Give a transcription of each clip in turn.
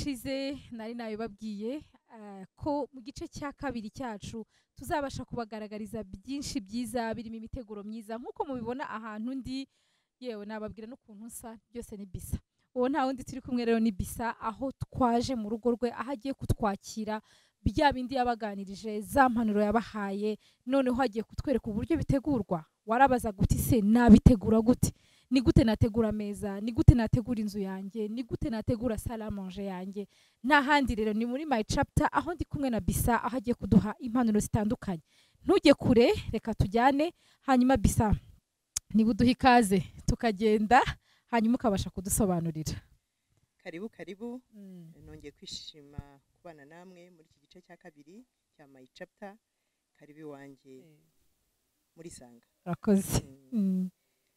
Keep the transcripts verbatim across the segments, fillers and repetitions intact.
ubushize nari nabibabwiye ko mu gice cya kabiri cyacu tuzabasha kubagaragariza byinshi byiza birimo imiteguro myiza nk'uko mubibona ahantu ndi, yewe nababwira n'ukuntu nsa, byose ni Bissa. Uwo nta wundi turi kumwe rero ni Bissa, aho twaje mu rugo rwe, aho agiye kutwakira bya bindi yabaganirije, za mpanuro yabahaye, noneho agiye kutwereka uburyo bitegurwa. Warabaza guti se nabitegura gute? Ni gute nategura meza? Ni gute nategura inzu yanjye? Ni gute nategura salle à manger yanjye? Nta handi rero ni muri my chapter, aho ndi kumwe na Bissa, aho agiye kuduha impanuro zitandukanye. Ntujye kure, reka tujyane, hanyuma Bissa niba uduha ikaze tukagenda, hanyuma ukabasha kudusobanurira. Karibu karibu, mm. Nongeye kwishima kubana namwe muri iki gice cya kabiri cya my chapter. Karibu wanjye mm. muri sanga. Rakoze. Mm. Mm.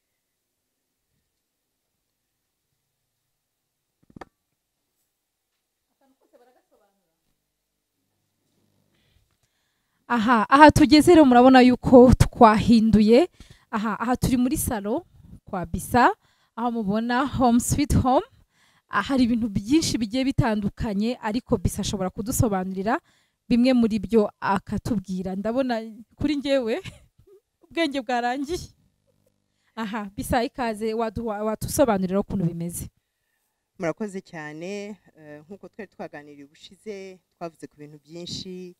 Aha, aha tugeze rero murabona yuko twahinduye. Aha, aha turi muri salo kwa Bissa, aho mubona home sweet home. Hari ibintu byinshi bigiye bitandukanye, ariko Bissa ashobora kudusobanurira bimwe muri byo akatubwira. Ndabona kuri njyewe ubwenge bwarangiye. Aha, Bissa ikaze, watusobanurira ukuntu bimeze. Murakoze cyane, nkuko twari twaganiriye ubushize, twavuze ku bintu byinshi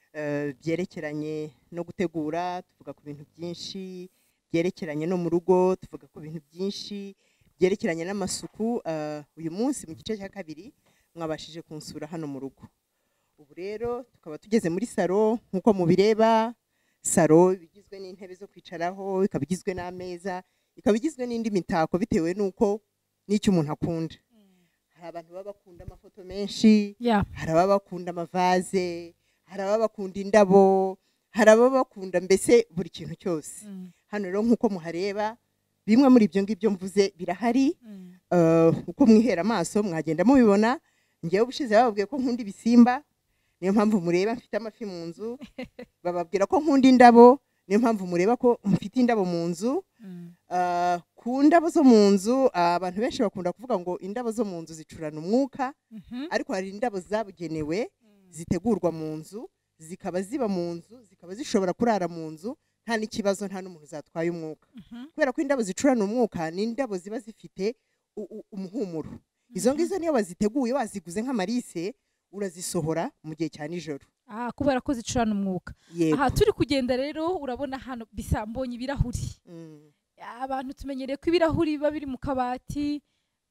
byerekeranye no gutegura, tuvuga ku bintu byinshi byerekeranye no mu rugo, tuvuga ku bintu byinshi byerekeranye n'amasuku. Uyu munsi mu gice cya kabiri mwabashije kunsura hano mu rugo. Ubu rero tukaba tugeze muri salo, nkuko mubireba. Salo bigizwe n'intebe zo kwicaraho, ikaba igizwe n'ameza, ikaba igizwe n'indi mitako bitewe nuko n'icyo umuntu akunda. Hari abantu baba bakunda amafoto menshi, yeah. Hari ababa bakunda amavaze, hari ababa bakunda indabo, hari ababa bakunda mbese buri kintu cyose. Mm. Hano rero nkuko muhareba, bimwe muri ibyo ngibyo mvuze birahari. Mm. Uh, uko mwihera amaso mwagenda mubibona. Ngewe ubushize bababwiye ko nkunda ibisimba, niyo mpamvu mureba mfite amafi mu nzu. Bababwira ko nkunda indabo, niyo mpamvu mureba ko mfite indabo mu nzu. Mm. Uh, ku ndabo zo mu nzu, abantu uh, benshi bakunda kuvuga ngo indabo zo mu nzu zicurana umwuka. Mm -hmm. Ariko hari indabo zabugenewe zitegurwa mu nzu, zikaba ziba mu nzu, zikaba zishobora kurara mu nzu nta n'ikibazo, nta n'umuntu zatwaye umwuka. Uh -huh. Kubera ko indabo zicurana umwuka ni indabo ziba zifite umuhumuro. Uh -huh. Izo ngizo niyo baziteguye, waziguze nk'amarise, urazisohora mu gihe cya nijoro. Ah, kubera ko zicurana umwuka. Aha turi kugenda rero urabona hano Bissa mbonye ibirahuri. Mm. Abantu tumenyereye ko ibirahuri biba biri mu kabati,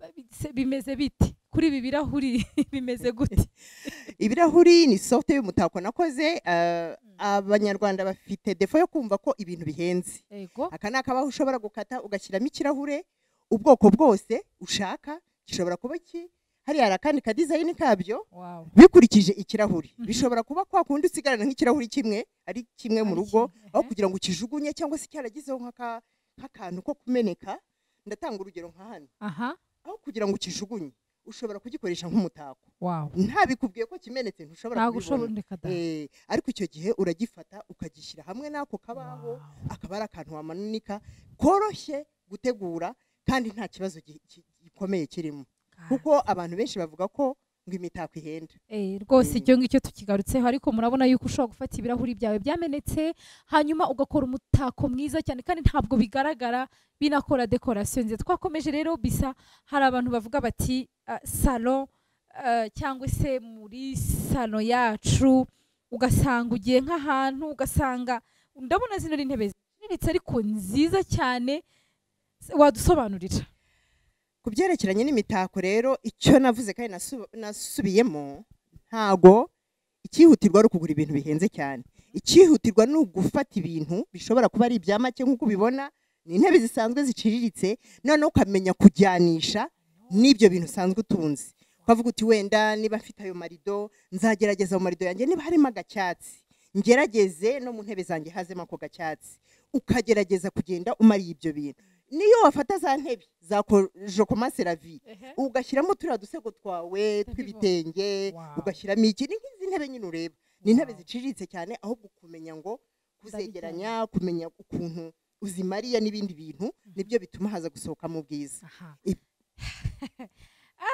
bimeze bite? Kuri ibi birahuri bimeze gute? Ibirahuri ni sorte y'umutako nakoze. Uh, abanyarwanda bafite defo yo kumva ko ibintu bihenze. Aka nakabaho ushobora gukata ugashyiramo ikirahure ubwoko bwose ushaka, gishobora kuba ki hari arakandi ka design kabyo. Wow. Bikurikije ikirahuri. Mm -hmm. Bishobora kuba kwa kundi usigarana nk'ikirahuri kimwe ari kimwe mu rugo, aho kugira ngo ukijugunye cyangwa se cyaragizeho nk'aka nk'akantu ko kumeneka. Ndatanga urugero nka hano. Aha. Aho kugira ngo ukijugunye, ushobora kugikoresha nk'umutako. Wow. Ntabikubwiye ko kimenetse ntushobora kubibona. Eh, ariko icyo gihe uragifata ukagishyira hamwe nako kabaho. Wow. Akaba ari akantu wamanunika koroshye gutegura kandi nta kibazo gikomeye kirimo. Kuko abantu benshi bavuga ko ngo imitako ihenda. Eh, rwose icyo ngicyo tukigarutseho, ariko murabona yuko ushobora gufata ibirahuri byawe byamenetse hanyuma ugakora umutako mwiza cyane kandi ntabwo bigaragara, binakora decoration nziza. Twakomeje rero Bissa, hari abantu bavuga bati uh, salon uh, cyangwa se muri salon yacu ugasanga ugiye nk'ahantu ugasanga ndabona zino intebe ziritse ariko nziza cyane, wadusobanurira? Kubyerekeranye n'imitako rero icyo navuze kandi nasubiyemo, ntago ikihutirwa ari ukugura ibintu bihenze cyane. Ikihutirwa ni ugufata ibintu bishobora kuba ari ibya make nk'uko ubibona, ni intebe zisanzwe ziciriritse, none ukamenya kujyanisha n'ibyo bintu usanzwe utunze. Ukavuga uti wenda niba mfite ayo marido, nzagerageza mu marido yanjye niba harimo agacyatsi, ngerageze no mu ntebe zanjye hazemo ako gacyatsi. Ukagerageza kugenda umariye ibyo bintu. Niyo wafata za ntebe za je commence la vie, ugashyiramo turiya dusego twawe tw'ibitenge, ugashyiramo iki, ni nk'izi ntebe nyine ureba. Ni intebe ziciriritse cyane, ahubwo kumenya ngo kuzegeranya, kumenya ukuntu uzimariya n'ibindi bintu nibyo bituma haza gusohoka mu bwiza.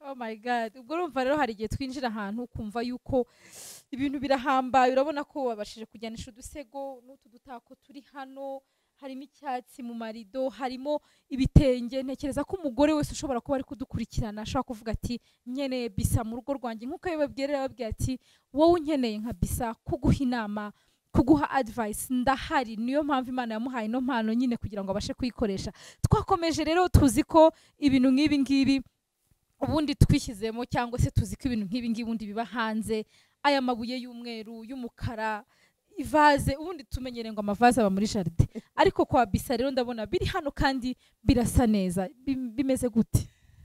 Oh my god, ubwo urumva rero hari igihe twinjira ahantu ukumva yuko ibintu birahambaye, urabona ko wabashije kujyanisha udusego n'utu dutako turi hano, harimo icyatsi mu marido, harimo ibitenge. Ntekereza ko umugore wese ushobora kuba ari kudukurikirana ashobora kuvuga ati nkeneye Bissa mu rugo rwanjye, nk'uko yababwira babwiye ati wowe unkeneye nka Bissa, kuguha inama, kuguha advice, ndahari. Niyo mpamvu Imana yamuhaye no mpano nyine kugira ngo abashe kuyikoresha. Twakomeje rero tuzi ko ibintu nk'ibi ngibi ubundi twishyizemo, cyangwa se tuzi ko ibintu nk'ibi ngibi ubundi biba hanze, aya mabuye y'umweru, y'umukara, ivaze, ubundi tumenyere ngo amavaze aba muri jaride, ariko kwa Bissa rero ndabona biri hano kandi birasa neza. Bimeze gute?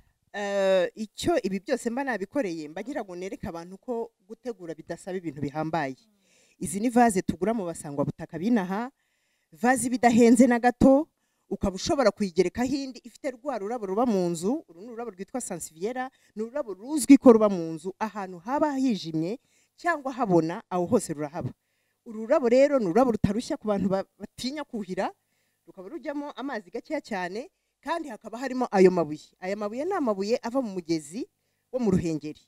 Icyo ibi byose mba nabikoreye mba ngira ngo nereke abantu ko gutegura bidasaba ibintu bihambaye. Izi ni vaze tugura mu basangwa butaka binaha, vaze bidahenze na gato, ukaba ushobora kuyigerekaho indi ifite rwa rurabo ruba mu nzu. Uru ni ururabo rwitwa sansiviera, ni ururabo ruzwi ko ruba mu nzu ahantu haba hijimye cyangwa habona, aho hose rurahaba. Uru rurabo rero ni ururabo rutarushya ku bantu batinya kuhira, rukaba rujyamo amazi gakeya cyane, kandi hakaba harimo ayo mabuye. Aya mabuye ni amabuye ava mu mugezi wo mu Ruhengeri,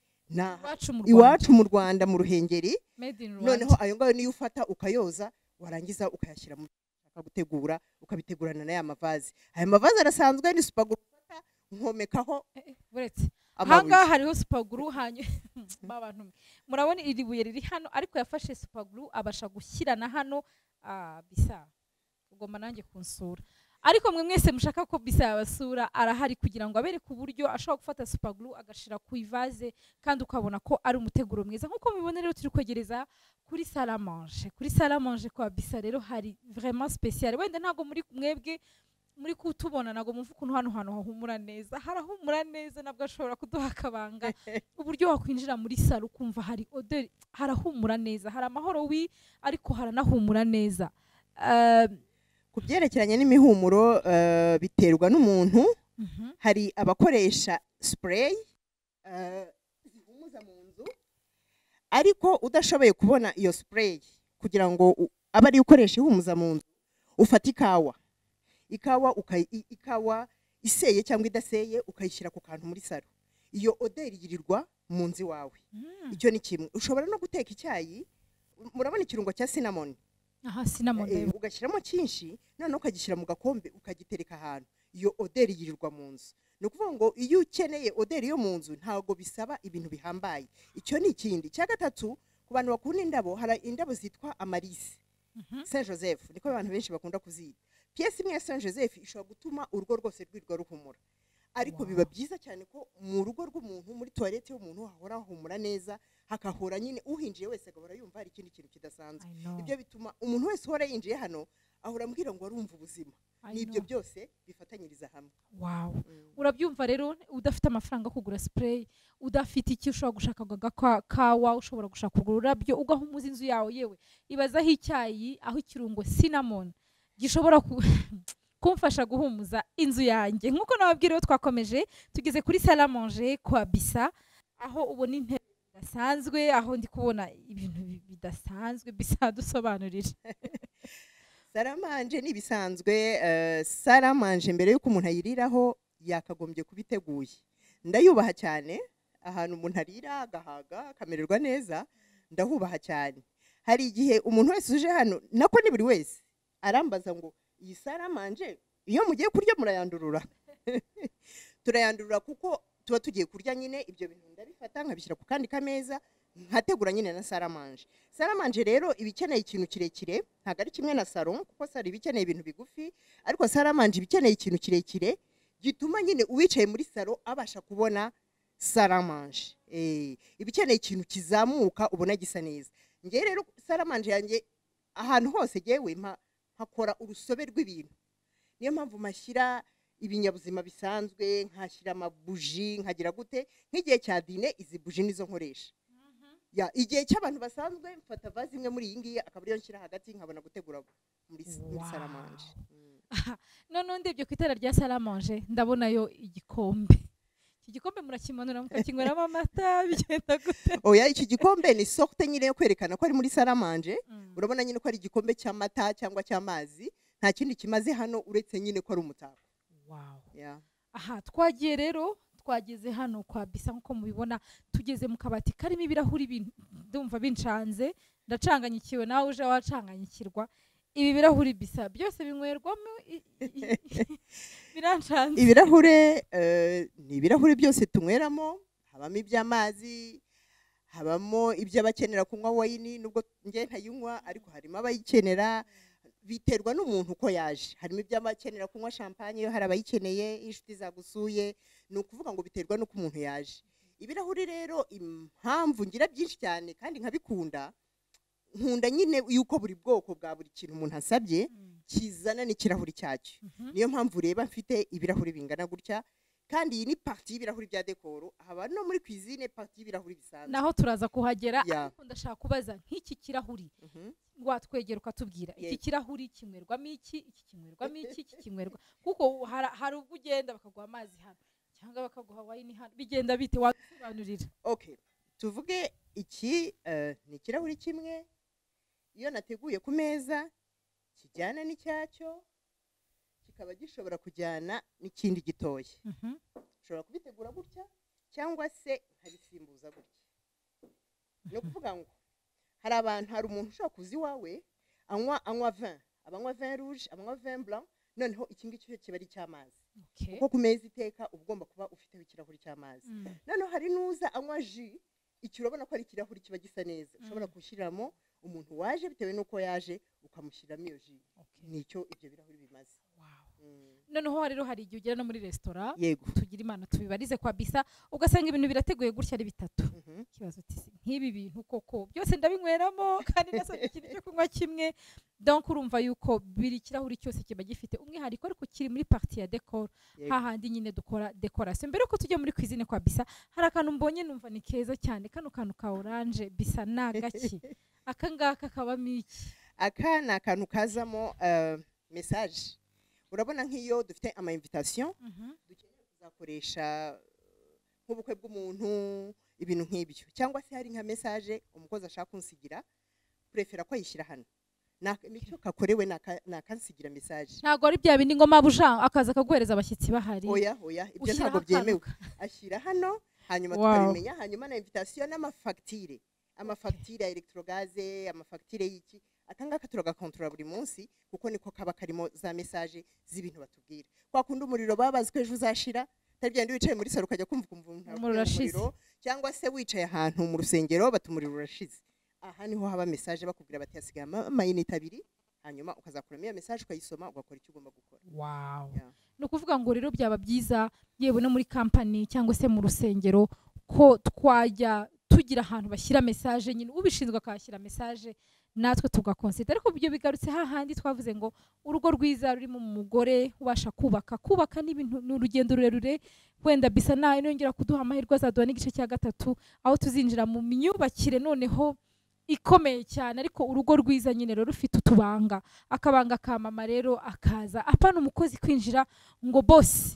iwacu mu Rwanda mu Ruhengeri. Noneho ayo ngayo niyo ufata ukayoza, warangiza ukayashyira mu gutegura, ukabitegurana n'aya mavaze. Aya mavaze arasanzwe ni supaguru ufata nkomekaho. Buretse ahangaha hariho supaguru hanye babantu murabona iri buye riri hano, ariko yafashe supaguru abasha gushyirana hano. Ah, Bissa ugomba nanjye kunsura, ariko mwe mwese mushaka ko Bissa yabasura arahari kugira ngo abereke uburyo ashobora gufata supaguru agashira ku ivaze, kandi ukabona ko ari umuteguro mwiza. Nkuko mubibona rero turi kwegereza kuri salle à manger. Kuri salle à manger kwa Bissa rero hari vraiment spécial. Wenda ntago muri mwebwe muri kutubona nago mumva ukuntu hano hano hahumura neza, harahumura neza, nabwo ashobora kuduha akabanga uburyo wakwinjira muri salle ukumva hari odeur, harahumura neza, hari amahoro wi, ariko haranahumura neza. Uh, Kubyerekeranye n'imihumuro uh, biterwa n'umuntu. uh -huh. Hari abakoresha spray zihumuza uh, mu nzu, ariko udashoboye kubona iyo spray kugira ngo abe ari ukoresha ihumuza mu nzu, ufata ikawa ikawa ikawa iseye cyangwa idaseye ukayishyira ku kantu muri saro. Iyo odeur yirirwa mu nzi wawe. mm. Icyo ni kimwe. Ushobora no guteka icyayi, murabona ikirungo cya cinnamon. Aha, cinnamon e, ugashyiramo cyinshi, none ukagishyira mu gakombe ukagitereka ahantu, iyo odeur yirirwa mu nzu. Ni ukuvuga ngo iyo ukeneye odeur yo mu nzu ntago bisaba ibintu bihambaye. Icyo ni ikindi. Cya gatatu, ku bantu bakunda indabo, hari indabo zitwa amarisi. mm -hmm. Saint Joseph niko abantu benshi bakunda kuzita. Pièce imwe ya Saint Joseph ishobora gutuma urugo rwose rwirwa ruhumura, ariko wow. biba byiza cyane ko mu rugo rw'umuntu, muri toilette y'umuntu hahora hahumura neza, hakahora nyine uhinjiye wese agahora yumva hari ikindi kintu kidasanzwe. Ibyo bituma umuntu wese uhora yinjiye hano ahora ambwira ngo arumva ubuzima. Nibyo byose bifatanyiriza hamwe. Wow. mm. Urabyumva rero, udafite amafaranga kugura spray, udafite iki ushobora gushaka kawa, ushobora gushaka kugura urabyo ugahumuza inzu yawe. Yewe ibazaho icyayi, aho ikirungo cinnamon gishobora kumfasha guhumuza inzu yanjye. Nkuko nababwira twakomeje tugeze kuri salle à manger kwa Bissa, aho ubona intebe bidasanzwe, aho ndi kubona ibintu bidasanzwe. Bissa dusobanurire. Salle à manger ni bisanzwe. uh, salle à manger mbere yuko umuntu ayiriraho yakagombye kubiteguye. Ndayubaha cyane ahantu umuntu arira agahaga akamererwa neza, ndahubaha cyane. Hari igihe umuntu wese uje hano, nako ni buri wese arambaza ngo iyi salle à manger iyo mugiye kurya murayandurura. Turayandurura kuko tuba tugiye kurya nyine, ibyo bintu ndabifata nkabishyira ku kandi kameza nkategura nyine na salle à manger. Salle à manger rero ibikeneye ikintu kirekire, ntago ari kimwe na salon, kuko salle ibikeneye ibintu bigufi, ariko salle à manger ibikeneye ikintu kirekire gituma nyine uwicaye muri salon abasha kubona salle à manger. Eh, ibikeneye ikintu kizamuka ubona gisa neza. Ngiye rero salle à manger yanjye ahantu hose gewe mpa hakora urusobe rw'ibintu. Niyo mpamvu mashyira ibinyabuzima bisanzwe, nkashyira amabuji, nkagira gute, nk'igihe cya dine izi buji nizo nkoresha. Ya igihe cy'abantu basanzwe mfata vaze imwe muri iyi ngiyi akaba ariyo nshyira hagati, nkabona gutegura muri wow. salle à manger. mm. None ndebye ku itara rya salle à manger ndabonayo igikombe. Iki gikombe murakimanura mukakinyweramo amata bigenda gute? Oya, iki gikombe ni sorte nyine yo kwerekana ko ari muri salle à manger. mm. Urabona nyine ko ari igikombe cy'amata cyangwa cy'amazi, nta kindi kimaze hano uretse nyine ko ari umutako. Wow. Yeah. Aha, twagiye rero twageze hano kwa Bissa nkuko mubibona tugeze mu kabati karimo ibirahuri ndumva bincanze ndacanganyikiwe nawe uje wacanganyikirwa ibi birahuri Bissa byose binywerwamo birancanze ibirahure ni ibirahuri byose tunyweramo habamo iby'amazi habamo ibyo abakenera kunywa wayini nubwo nge ntayinywa ariko harimo abayikenera biterwa n'umuntu uko yaje harimo ibyo abakenera kunywa champagne yo hari abayikeneye inshuti zagusuye ni ukuvuga ngo biterwa n'uko umuntu yaje ibirahuri rero impamvu ngira byinshi cyane kandi nkabikunda nkunda nyine yuko buri bwoko bwa buri kintu umuntu asabye kizana n'ikirahuri cyacyo niyo mpamvu ureba mfite ibirahuri bingana gutya kandi iyi ni parti y'ibirahuri bya dekoro haba no muri cuisine parti y'ibirahuri bisanzwe naho turaza kuhagera ariko ndashaka kubaza nk'iki kirahuri watwegera ukatubwira iki kirahuri kimwerwamo iki iki kimwerwamo iki iki kimwerwa kuko hari ubwo ugenda bakaguha amazi hano cyangwa bakaguha wayini hano bigenda bite wasobanurira okay tuvuge iki ni ikirahuri kimwe iyo nateguye ku meza kijyana n'icyacyo kikaba gishobora kujyana n'ikindi gitoya ushobora kubitegura gutya cyangwa se nkabisimbuza gutya ni ukuvuga ngo hari abantu hari umuntu ushobora kuza iwawe anywa anywa vin abanywa vin rouge abanywa vin blanc noneho iki ngiki kiba ari icy'amazi kuko ku meza iteka uba ugomba kuba ufiteho ikirahuri cy'amazi noneho hari n'uza anywa jus iki urabona ko ari ikirahuri kiba gisa neza ushobora gushyiramo umuntu waje bitewe n'uko yaje ukamushyiramo iyo jus nicyo ibyo birahuri bimaze noneho rero hari igihe ugera no muri resitora yego tugira imana tubibarize kwa Bissa ugasanga ibintu birateguye gutya ari bitatu kibazo uti nk'ibi bintu koko byose ndabinyweramo kandi nasabye ikintu cyo kunywa kimwe donc urumva yuko biri kirahuri cyose kiba gifite umwihariko ariko kiri muri partie ya decor hahandi nyine dukora decoration mbere ko tujya muri cuisine kwa Bissa hari akantu mbonye numva ni keza cyane kano kantu ka orange Bissa nagaki akangaka kabamo iki aka ni akantu kazamo message urabona nk'iyo dufite ama invitation dukeneye kuzakoresha nk'ubukwe bw'umuntu ibintu nk'ibyo cyangwa se hari nka message umukozi ashaka kunsigira prefera ko yishyira hano nicyo kakorewe nakansigira message ntago ari bya bindi ngoma buja akaza kaguhereza abashyitsi bahari oya oya ibyo ntago byemewe ashyira hano hanyuma tukabimenya hanyuma na invitation n'amafacture amafacture ya electrogaze amafacture y'iki akangaka turagakontrola buri munsi kuko niko kaba karimo za message z'ibintu batubwira kwa kundi umuriro babazi ko ejo uzashira tari byandi wicaye muri saro ukajya kumva kumva umuriro cyangwa se wicaye ahantu mu rusengero batumuriro urashize aha niho haba message bakubwira bati hasigaye amayinite abiri hanyuma ukazakuramo iyo message ukayisoma ugakora icyo ugomba gukora wow yeah. No kuvuga ngo rero byaba byiza yewe no muri company cyangwa se mu rusengero ko twajya tugira ahantu bashyira message nyine ubishinzwe akashyira message natwe tugakonsita ariko byo bigarutse hahandi twavuze ngo urugo rwiza ruri mu mugore ubasha kubaka kubaka n'ibintu n'urugendo rurerure wenda Bissa nayo nongera kuduha amahirwe azaduha n'igice cya gatatu aho tuzinjira mu myubakire noneho ikomeye cyane ariko urugo rwiza nyine rero rufite utubanga akabanga ka mama rero akaza apana umukozi kwinjira ngo boss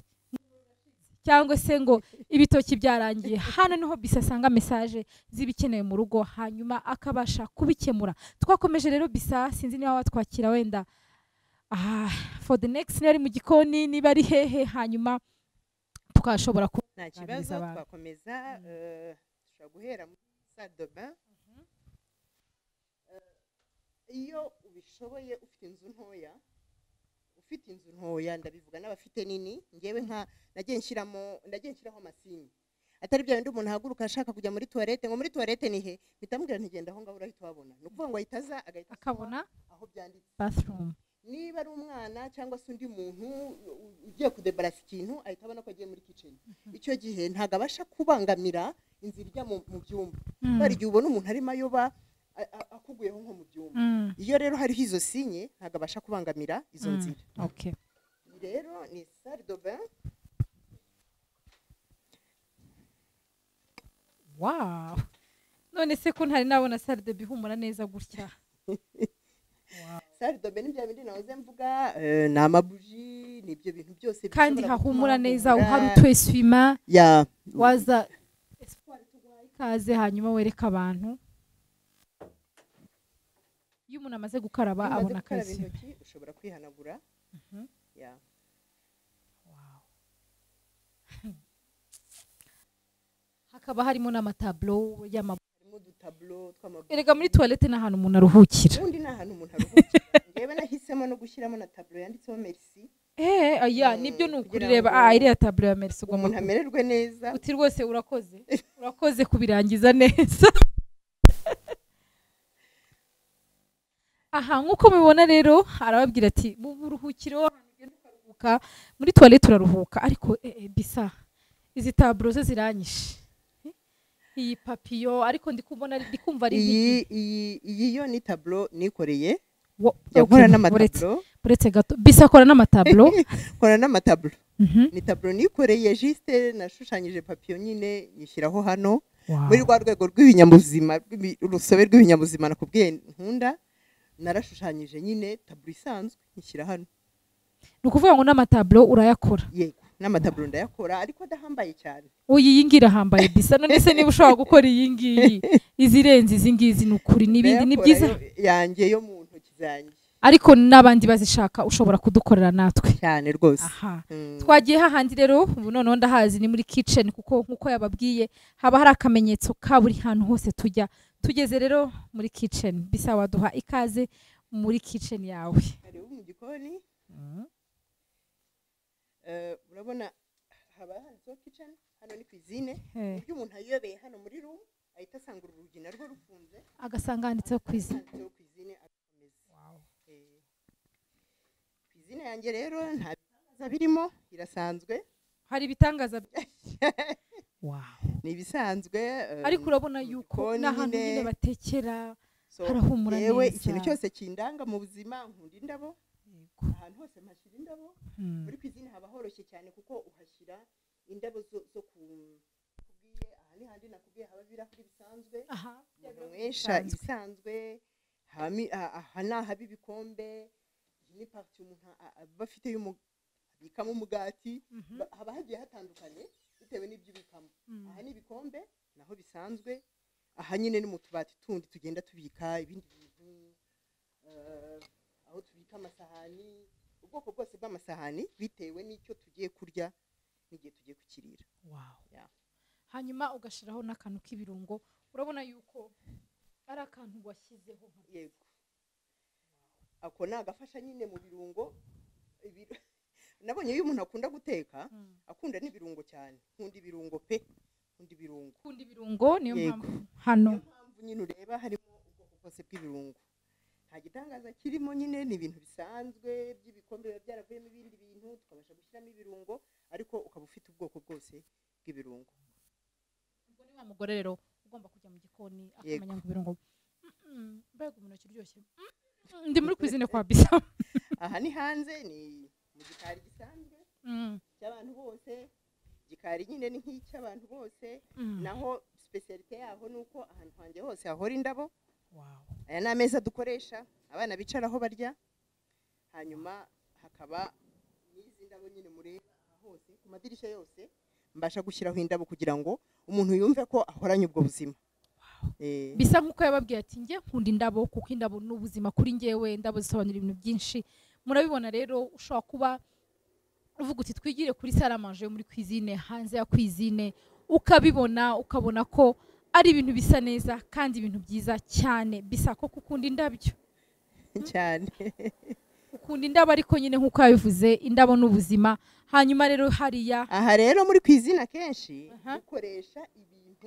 cyangwa se ngo ibitoki byarangiye hano niho Bissa asanga message zibikeneye mu rugo hanyuma akabasha kubikemura twakomeje rero Bissa sinzi niba watwakira wenda ah for the next nari mu gikoni niba ari hehe hanyuma tukashobora ku nta kibazo twakomeza dushobora guhera muri salle de bain iyo ubishoboye ufite inzu ntoya ufite inzu ntoya ndabivuga n'abafite nini ngewe nka nagiye nshyiramo ndagiye nshyiraho amasini atari bya bindi umuntu ahaguruka ashaka kujya muri toilette ngo muri toilette ni he bitamubwira ntigenda aho ngaho urahita wabona ni ukuvuga ngo ahitaza agahita akabona aho byanditse bathroom niba ari umwana cyangwa se undi muntu ugiye kudebarasa ikintu ahita abona ko agiye muri kitchen icyo gihe ntago abasha kubangamira inzira ijya mu byumba bari igihe ubona umuntu arimo ayoba akuguyeho nko mu byumba iyo rero hariho izo sinye ntago abasha kubangamira izo nzira okay rero ni salle de bain wow none se ko ntari nabona salle de bain humura neza gutya wow salle de bain bya bindi nahoze mvuga ni amabuji ni ibyo bintu byose kandi hahumura neza uhari utweswima ya waza espoir tuguhaye ikaze hanyuma wereka abantu iyo umuntu amaze gukaraba abona akazi ushobora kwihanagura ya hakaba harimo n'amatablo y'ama harimo udutablo tw'amaboko erega muri toilette n'ahantu umuntu aruhukira ubundi n'ahantu umuntu aruhukira ngewe nahisemo no gushyiramo na tablo yanditseho merci eh aya nibyo kugira nukurireba ngo ah iriya tablo ya merci ugomba umuntu amererwe neza uti rwose urakoze urakoze kubirangiza neza aha nkuko mubibona rero arababwira ati buruhukiro ahantu ugenda ukaruhuka muri toilette uraruhuka ariko eh, eh, Bissa izi tablo ze ziranyishe Eh, iyi papiyo ariko ndikubona ndikumva ari iyi iyi iyi yo ni tablo nikoreye Wo- yakora okay, n'amatablo uretse gato Bissa akora n'amatablo kora n'amatablo Mhm. ni tablo nikoreye juste nashushanyije papiyo nyine nyishyiraho hano Wow. muri rwa rwego rw'ibinyabuzima rw'ibi- urusobe rw'ibinyabuzima nakubwiye nkunda narashushanyije nyine tablo isanzwe nyishyira hano ni ukuvuga ngo n'amatablo urayakora yego n'amatablo ndayakora ariko adahambaye cyane uyu iyi ngiyi irahambaye Bissa none se niba ushobora gukora iyi ngiyi izirenze izi ngizi ni ukuri n'ibindi ni Ndayakora byiza yo- yanjye yo mu ntoki zanjye ariko n'abandi bazishaka ushobora kudukorera natwe cyane rwose aha Mm. twagiye hahandi rero ubu noneho ndahazi ni muri kitchen kuko nkuko yababwiye haba hari akamenyetso ka buri hantu hose tujya tugeze rero muri kitchen Bissa waduha ikaze muri kitchen yawe karibu mu gikoni Eh, urabona haba handitseho kitchen hano ni cuisine Eh, iyo umuntu ayobeye hano muri room ahita asanga uru rugi narwo rufunze agasanga handitseho kwizi handitseho cuisine agakomeza Eh, cuisine yanjye rero nta bitangaza birimo irasanzwe hari ibitangaza wow. ni ibisanzwe eh, ariko urabona yuko igikoni n'ahantu nyine. nyine batekera So, harahumura yewe neza. ikintu cyose kindanga mu buzima nkunda indabo ahantu hose mpashyira indabo Hmm. muri cuisine haba horoshye cyane kuko uhashyira indabo zo, zo ku kubwiye aha ni handi nakubwiye haba ibirahuri bisanzwe aha umuntu anywesha ibisanzwe hami- ah- aha ni ahaba ibikombe iyi ni parti umuntu a- a- aba afite y'umu- abikamo umugati Mhm. Ba- haba hagiye hatandukanye bitewe n'ibyo ubikamo Mm. aha ni ibikombe naho bisanzwe aha nyine ni mu tubati tundi tugenda tubika ibindi bintu eh, aho tubika amasahani ubwoko bwose bw'amasahani bitewe n'icyo tugiye kurya n'igihe tugiye kukirira Wow. Yeah. hanyuma ugashiraho n'akantu k'ibirungo urabona yuko ari akantu washyizeho nka- yego ako ni agafasha nyine mu birungo Ibir- nabonye iyo umuntu akunda guteka Mm. akunda n'ibirungo cyane nkunda ibirungo pe nkunda ibirungo ukunda ibirungo niyo Yego. mpamvu hano niyo mpamvu nyine ureba harimo ubwoko bwose bw'ibirungo nta gitangaza kirimo nyine ni ibintu bisanzwe by'ibikombe biba byaravuyemo ibindi bintu tukabasha gushyiramo ibirungo ariko ukaba ufite ubwoko bwose bw'ibirungo ubwo ni wa mugore rero ugomba kujya mu gikoni akamenya ngo ibirungo Mm-mm, mbega umuneke uryoshye Mm-mm, ndi muri cuisine kwa Bissa aha ni hanze ni mu gikari gisanzwe Mm, cy'abantu bose gikari nyine ni nk'icy'abantu bose mm. naho specialite yaho ni uko ahantu hanjye hose hahora indabo Wow. aya ni ameza dukoresha abana bicaraho barya hanyuma hakaba n'izi ndabo nyine mureba aha hose ku madirishya yose mbasha gushyiraho indabo kugira ngo umuntu yumve ko ahoranye ubwo buzima Eh, Bissa nkuko yababwiye ati njye nkunda indabo kuko indabo ni ubuzima kuri njyewe indabo zisobanura ibintu byinshi murabibona rero ushobora kuba uvuga uti twigire kuri salle à manger yo muri cuisine hanze ya cuisine ukabibona ukabona ko ari ibintu bisa neza kandi ibintu byiza cyane Bissa ko ukunda indabyo cyane ukunda indabo ariko nyine nkuko yabivuze indabo ni ubuzima hanyuma rero hariya aha rero muri cuisine akenshi Aha. dukoresha ibintu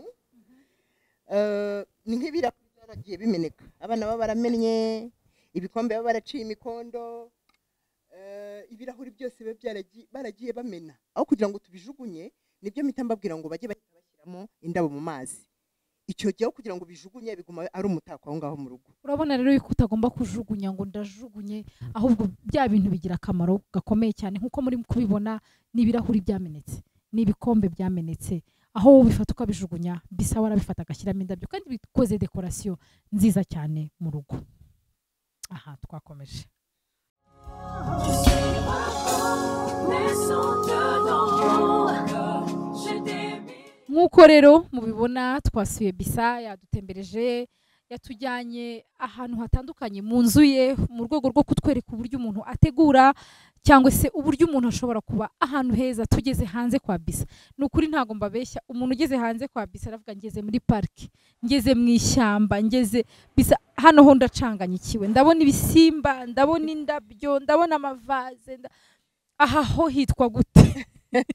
eh, ni nk'ibirahuri byaragiye bimeneka abana baba baramennye ibikombe baba baraciye imikondo eh, ibirahuri byose biba byaragiye baragiye bamena aho kugira ngo tubijugunye nibyo mpita mbabwira ngo bajye bahita bashyiramo indabo mu mazi icyo gihe aho kugira ngo bijugunye biguma ari umutako aho ngaho mu rugo urabona rero yuko utagomba kujugunya ngo ndajugunye ahubwo bya bintu bigira akamaro gakomeye cyane nkuko muri kubibona n'ibirahuri byamenetse n'ibikombe byamenetse aho wowe ubifata ukabijugunya Bissa warabifata agashyiramo indabyo kandi bikoze dekorasiyo nziza cyane mu rugo aha twakomeje nk'uko rero mubibona twasuye Bissa yadutembereje yatujyanye ahantu hatandukanye mu nzu ye mu rwego rwo kutwereka uburyo umuntu ategura cyangwa se uburyo umuntu ashobora kuba ahantu heza. Tugeze hanze kwa Bissa, ni ukuri ntago mbabeshya, umuntu ugeze hanze kwa Bissa aravuga ngeze muri parike, ngeze mu ishyamba, ngeze Bissa hano ho ndacanganyikiwe, ndabona ibisimba, ndabona indabyo, ndabona amavaze, nda... aha ho hitwa gute?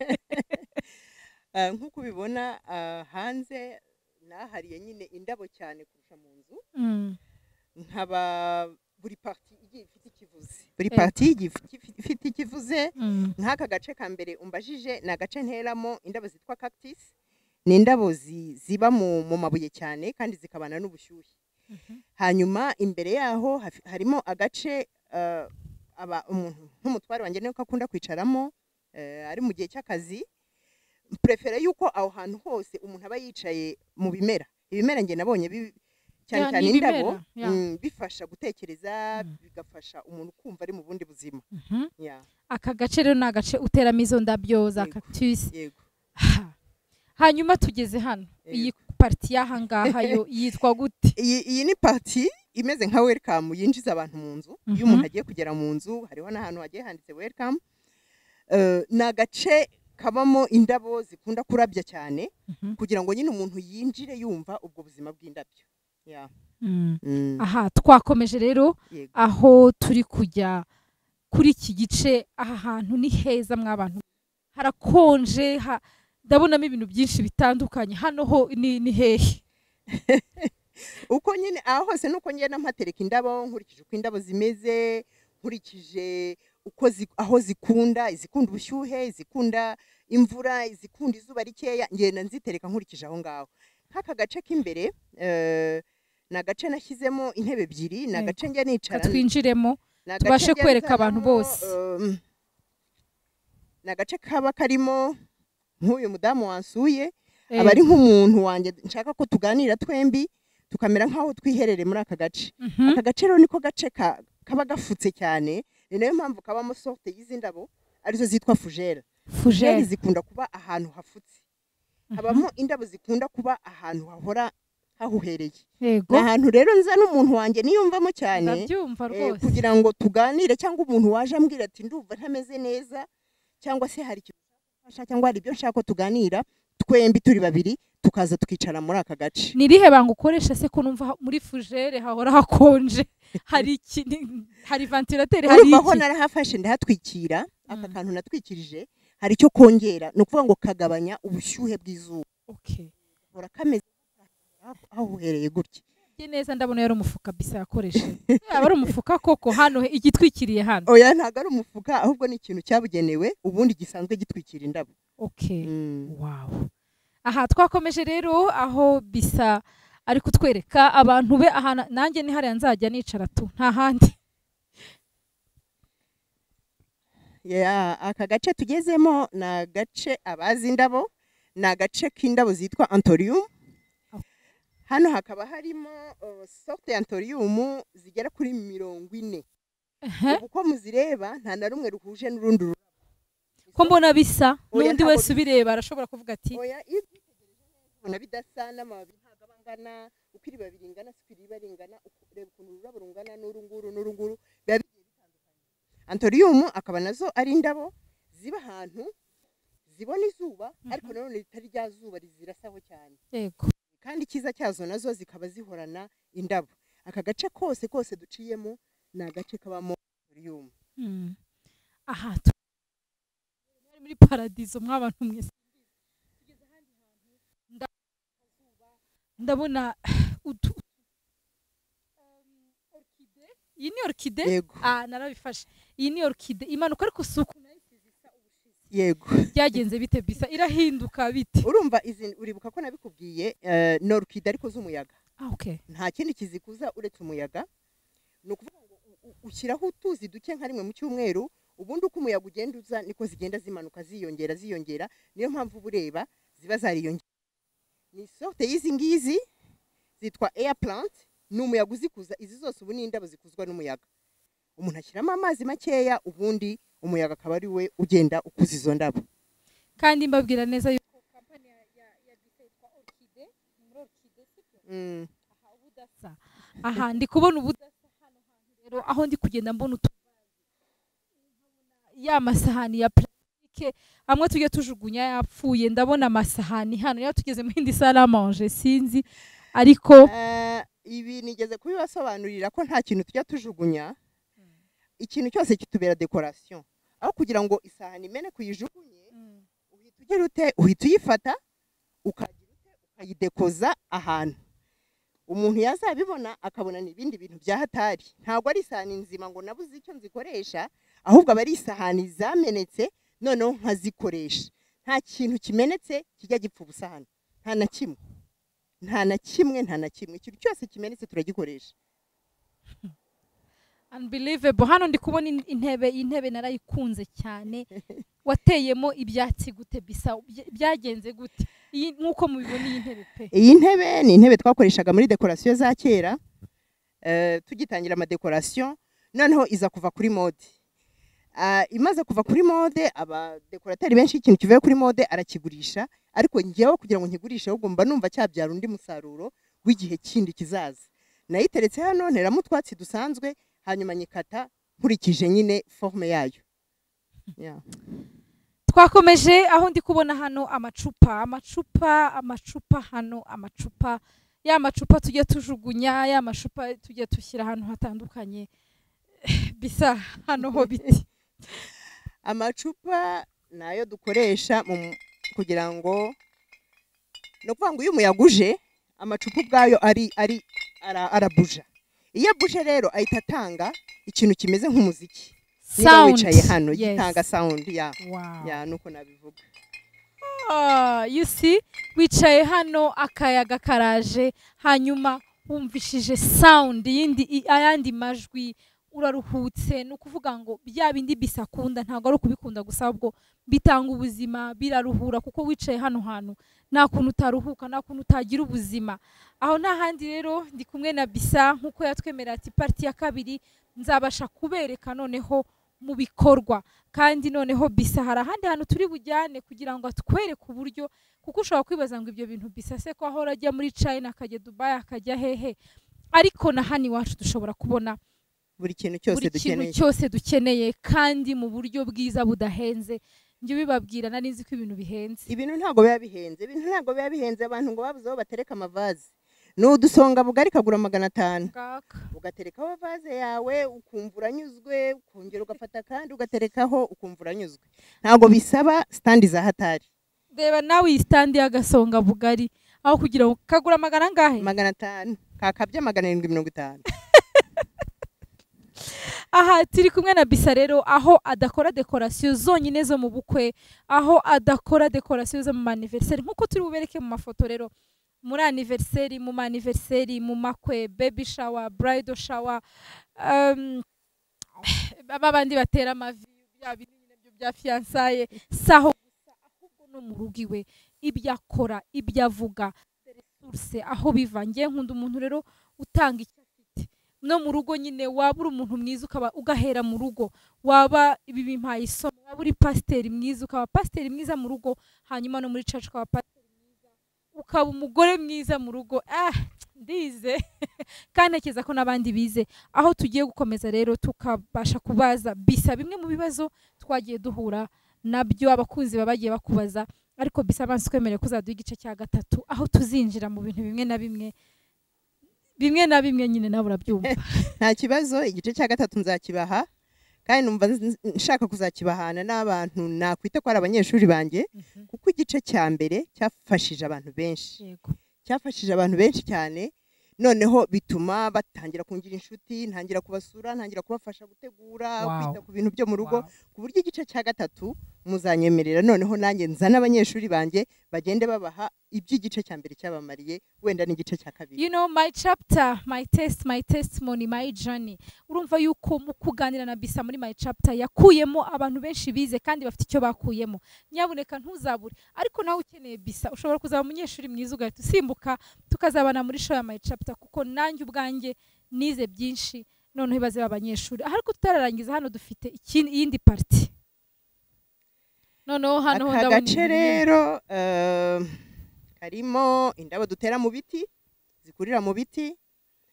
uh, nk'uko ubibona uh, hanze nahariye nyine indabo cyane kurusha mu nzu. mm. nkaba buri parti igiye ifite ikivuze buri parti igiye ifite ikivuze. mm. nk'aka gace ka mbere umbajije ni agace nteramo indabo zitwa cactus. ni indabo zi, ziba mu, mu mabuye cyane kandi zikabana n'ubushyuhe. mm -hmm. hanyuma imbere yaho harimo agace uh, aba umuntu nk'umutware wanjye niyo akunda kwicaramo uh, ari mu gihe cy'akazi. prefere yuko aho hantu hose umuntu aba yicaye mu bimera. ibimera nge nabonye cyane cyane indabo mm, bifasha gutekereza. mm. bigafasha umuntu kumva ari mu bundi buzima. mm -hmm. yeah. aka gace rero ni agace uteramo izo ndabyo za cactus. yego. hanyuma tugeze hano. yego. iyi parti y'aha ngaha yo yitwa gute? iyi iyi ni parti imeze nka welcome yinjiza abantu mu nzu. mm -hmm. iyo umuntu agiye kugera mu nzu hariho n'ahantu hagiye handitse welcome. uh, ni agace kabamo indabo zikunda kurabya cyane. mm -hmm. kugira ngo nyine umuntu yinjire yumva ubwo buzima bw'indabyo. yeah. mm. mm. aha twakomeje rero. yego. aho turi kujya kuri iki gice. aha hantu ni heza mw'abantu, harakonje, ha, ndabonamo ibintu byinshi bitandukanye. hano ho ni, ni hehe? uko nyine aho hose nuko ngenda mpatereka indabo nkurikije uko indabo zimeze, nkurikije uko zi, aho zikunda, izikunda ubushyuhe, izikunda imvura, izikunda izuba rikeya, ngenda nzitereka nkurikije aho ngaho. nk'aka gace k'imbere uh, ni agace nashyizemo intebe ebyiri. ni agace njya nicara twinjiremo tubashe kwereka abantu bose. um, ni agace kaba karimo nk'uyu mudamu wansuye. aba ari nk'umuntu wanjye nshaka ko tuganira twembi tukamera nk'aho twiherere muri aka gace. mm -hmm. aka gace rero niko gace ka, kaba gafutse cyane. ni nayo mpamvu kabamo sorte y'izi ndabo arizo zitwa fugere. Fugere zikunda kuba ahantu hafutse. mm -hmm. habamo indabo zikunda kuba ahantu hahora hahuhereye. yego. ahantu rero nza n'umuntu wanjye niyumvamo cyane. ndabyumva rwose. eh, kugira ngo tuganire, cyangwa umuntu waje ambwira ati ndumva ntameze neza, cyangwa se hari ikintu cyangwa hari ibyo nshaka ko tuganira twembi turi babiri tukaza tukicara muri aka gace. Nirihe banga ukoresha se ko numva muri fugere hahora hakonje? hari iki? hari ventilateur? hari iki? aho narahafashe ndahatwikira. aka mm. kantu natwikirije hari icyo kongera, no kuvuga ngo kagabanya ubushyuhe bw'izuba. okay. ora kameze aho uhereye gutya. Ye neza ndabona yari umufuka Bissa yakoreshe. Aba ari umufuka koko hano igitwikiriye hano. Oya ntago ari umufuka, ahubwo ni ikintu cyabugenewe ubundi gisanzwe gitwikira indabo. Okay. mm. wow. aha twakomeje rero aho Bissa ari kutwereka abantu be. aha nanjye ni hariya nzajya nicara tu nta handi. yeah, aka gace tugezemo na gace abazi indabo, na gace k'indabo zitwa anthurium. hano hakaba harimo uh, sorte anthurium zigera kuri mirongo ine. uh-huh. uko muzireba nta na rumwe ruhuje n'urundi rurabo. ko mbona bisa n'undi wese ubireba arashobora kuvuga ati oya ubona bidasa n'amababi ntago abangana, uko iri babiri ingana siko iri baringana, ureba ukuntu ururabo rungana n'urunguru n'urunguru biba bigiye bitandukanye. anthurium akaba nazo ari indabo ziba ahantu zibona izuba. uh -huh. ariko nanone ritari rya zuba rizirasaho cyane. yego. kandi kiza cyazo nazo zikaba zihorana indabo. aka gace kose kose duciyemo ni agace kabamo anthurium. mm. aha ari muri paradizo mw'abantu mwese. tugeze ahandi hantu ndabona utu um, orchide. iyi ni orchide. ah narabifashe. iyi ni orchide imanuka ariko suku nayisiza ubushize. yego. byagenze bite Bissa? irahinduka bite? urumva izi uribuka ko nabikubwiye uh, no orchide ariko z'umuyaga. ah okay. nta kindi kizikuza uretse umuyaga. no kuvuga ngo ushyiraho utuzi duke nka rimwe mu cyumweru, ubundi uko umuyaga ugenda uza niko zigenda zimanuka ziyongera ziyongera. niyo mpamvu bureba ziba zariyongera. ni sorte y'izi ngizi zitwa air plant. ni umuyaga uzikuza. izi zose ubu ni indabo zikuzwa n'umuyaga. umuntu ashyiramo amazi makeya, ubundi umuyaga akaba ari we ugenda ukuza izo ndabo. kandi mbabwira neza yuko kampani ya ya Bissa yitwa Orchide. muri Orchide sibyo? mm. aha ubudasa aha ndi kubona ubudasa hano hantu rero aho ndi kugenda mbona ya masahani ya plastique amwe tujye tujugunya yapfuye ndabona amasahani hano ya tugeze mu hindi salle à manger sinzi ariko uh, ibi nigeze kubibasobanurira ko nta kintu tujya tujugunya ikintu cyose kitubera decoration aho kugira ngo isahani imene kuyijugunye uhita ugera ute uhita uyifata ukagira ute ukayidekoza ahantu umuntu yazabibona akabona n'ibindi bintu bya hatari ntago ari isahani nzima ngo nabuze icyo nzikoresha ahubwo aba ari isahani zamenetse noneho nkazikoresha nta kintu kimenetse kijya gipfa ubusahani nta na kimwe nta na kimwe nta na kimwe ikintu cyose kimenetse turagikoresha. Unbelievable. Hano ndi kubona intebe intebe narayikunze cyane wateyemo ibyatsi gute Bissa byagenze gute iyi nkuko mubibona iyi ntebe pe iyi ntebe ni intebe twakoreshaga muri decoration za kera eh tugitangira ama decoration noneho iza kuva kuri mode uh, imaze kuva kuri mode aba decorateurs benshi ikintu kivuye kuri mode arakigurisha ariko ngewe kugira ngo nkigurishe ahubwo mba numva cyabyara undi musaruro w'igihe kindi kizaza nayiteretse hano nteramo utwatsi dusanzwe hanyuma nyikata nkurikije nyine forme yayo. Yeah. Twakomeje aho ndi kubona hano amacupa amacupa amacupa hano amacupa ya macupa tujye tujugunya ya macupa tujye tushyira ahantu hatandukanye Bissa hano ho biti amacupa nayo dukoresha kugira ngo no kuvuga ngo uyu muyaguje amacupa ubwayo ari ari arabuja iyo buje rero ahita atanga ikintu kimeze nk'umuziki niba wicaye hano gitanga sound ya wow. ya nuko nabivuga ah you see wicaye hano akayaga karaje hanyuma wumvishije sound yindi ayandi majwi uraruhutse no kuvuga ngo bya bindi Bissa akunda ntago ari kubikunda gusa ubwo bitanga ubuzima biraruhura kuko wicaye hano hantu nta kuntu utaruhuka nta kuntu utagira ubuzima aho nta handi rero ndi kumwe na Bissa nkuko yatwemerera ati party ya kabiri nzabasha kubereka noneho mu bikorwa kandi noneho Bissa hari ahandi hantu turi bujyane kugira ngo atwereke uburyo kuko ushobora kwibaza ngo ibyo bintu Bissa se ko ahora ajya muri China akajya Dubai akajya hehe ariko na hani wacu dushobora kubona buri kintu cyose dukeneye buri kintu cyose dukeneye kandi mu buryo bwiza budahenze njye bibabwira nari nzi ko ibintu bihenze ibintu ntago biba bihenze ibintu ntago biba bihenze abantu ngo babuze aho batereka amavaze n'udusonga bugari kagura magana atanu ugaterekaho vaze yawe ukumva uranyuzwe ukongera ugafata kandi ugaterekaho ukumva uranyuzwe ntago bisaba stand za hatari reba nawe iyi stand y'agasonga bugari aho kugira ngo kagura magana angahe magana atanu kakabya magana arindwi mirongo itanu aha turi kumwe na Bissa rero aho adakora decoration zonyine zo mu bukwe aho adakora decoration zo mu anniversaire nkuko turi bubereke mu mafoto rero muri anniversaire mu anniversaire mu makwe baby shower bridal shower um babandi batera amavi bya binini byo bya fiançailles saho ahubwo no mu rugo iwe ibyo akora ibyo avuga resource aho bivangiye nkunda umuntu rero utanga no mu rugo nyine waba uri umuntu mwiza ukaba ugahera mu rugo waba ibi bimpaye isomo waba uri pasiteri mwiza ukaba pasiteri mwiza mu rugo hanyuma no muri church ukaba pasiteri mwiza ukaba umugore mwiza mu rugo ah ndize kandi ntekereza ko n'abandi bize aho tugiye gukomeza rero tukabasha kubaza Bissa bimwe mu bibazo twagiye duhura nabyo abakunzi babagiye bakubaza ariko Bissa abansi twemereye kuzaduha igice cya gatatu aho tuzinjira mu bintu bimwe na bimwe bimwe na bimwe nyine nabura byumva nta kibazo igice cya gatatu nzakibaha kandi numva nshaka kuzakibahana n'abantu nakwita ko ari abanyeshuri banjye kuko igice cya mbere cyafashije abantu benshi cyafashije abantu benshi cyane noneho bituma batangira kungira inshuti ntangira kubasura ntangira kubafasha gutegura kwita ku bintu byo mu rugo ku buryo igice cya gatatu muzanyemerera noneho nanjye nzana abanyeshuri banjye bagende babaha iby'igice cya mbere cyabamariye wenda n'igice cya kabiri. You know my chapter, my test, my testimony, my journey. Urumva yuko mu kuganira na Bissa muri my chapter yakuyemo abantu benshi bize kandi bafite icyo bakuyemo. Nyabuneka ntuzabure. Ariko nawe ukeneye Bissa ushobora kuzaba umunyeshuri mwiza ugahita usimbuka tukazabana muri show ya my chapter kuko nanjye ubwanjye nize byinshi none baze abanyeshuri. Ariko tutararangiza hano dufite ikindi yindi party. Noneho hano ndabona agace rero karimo indabo dutera mu biti zikurira mu biti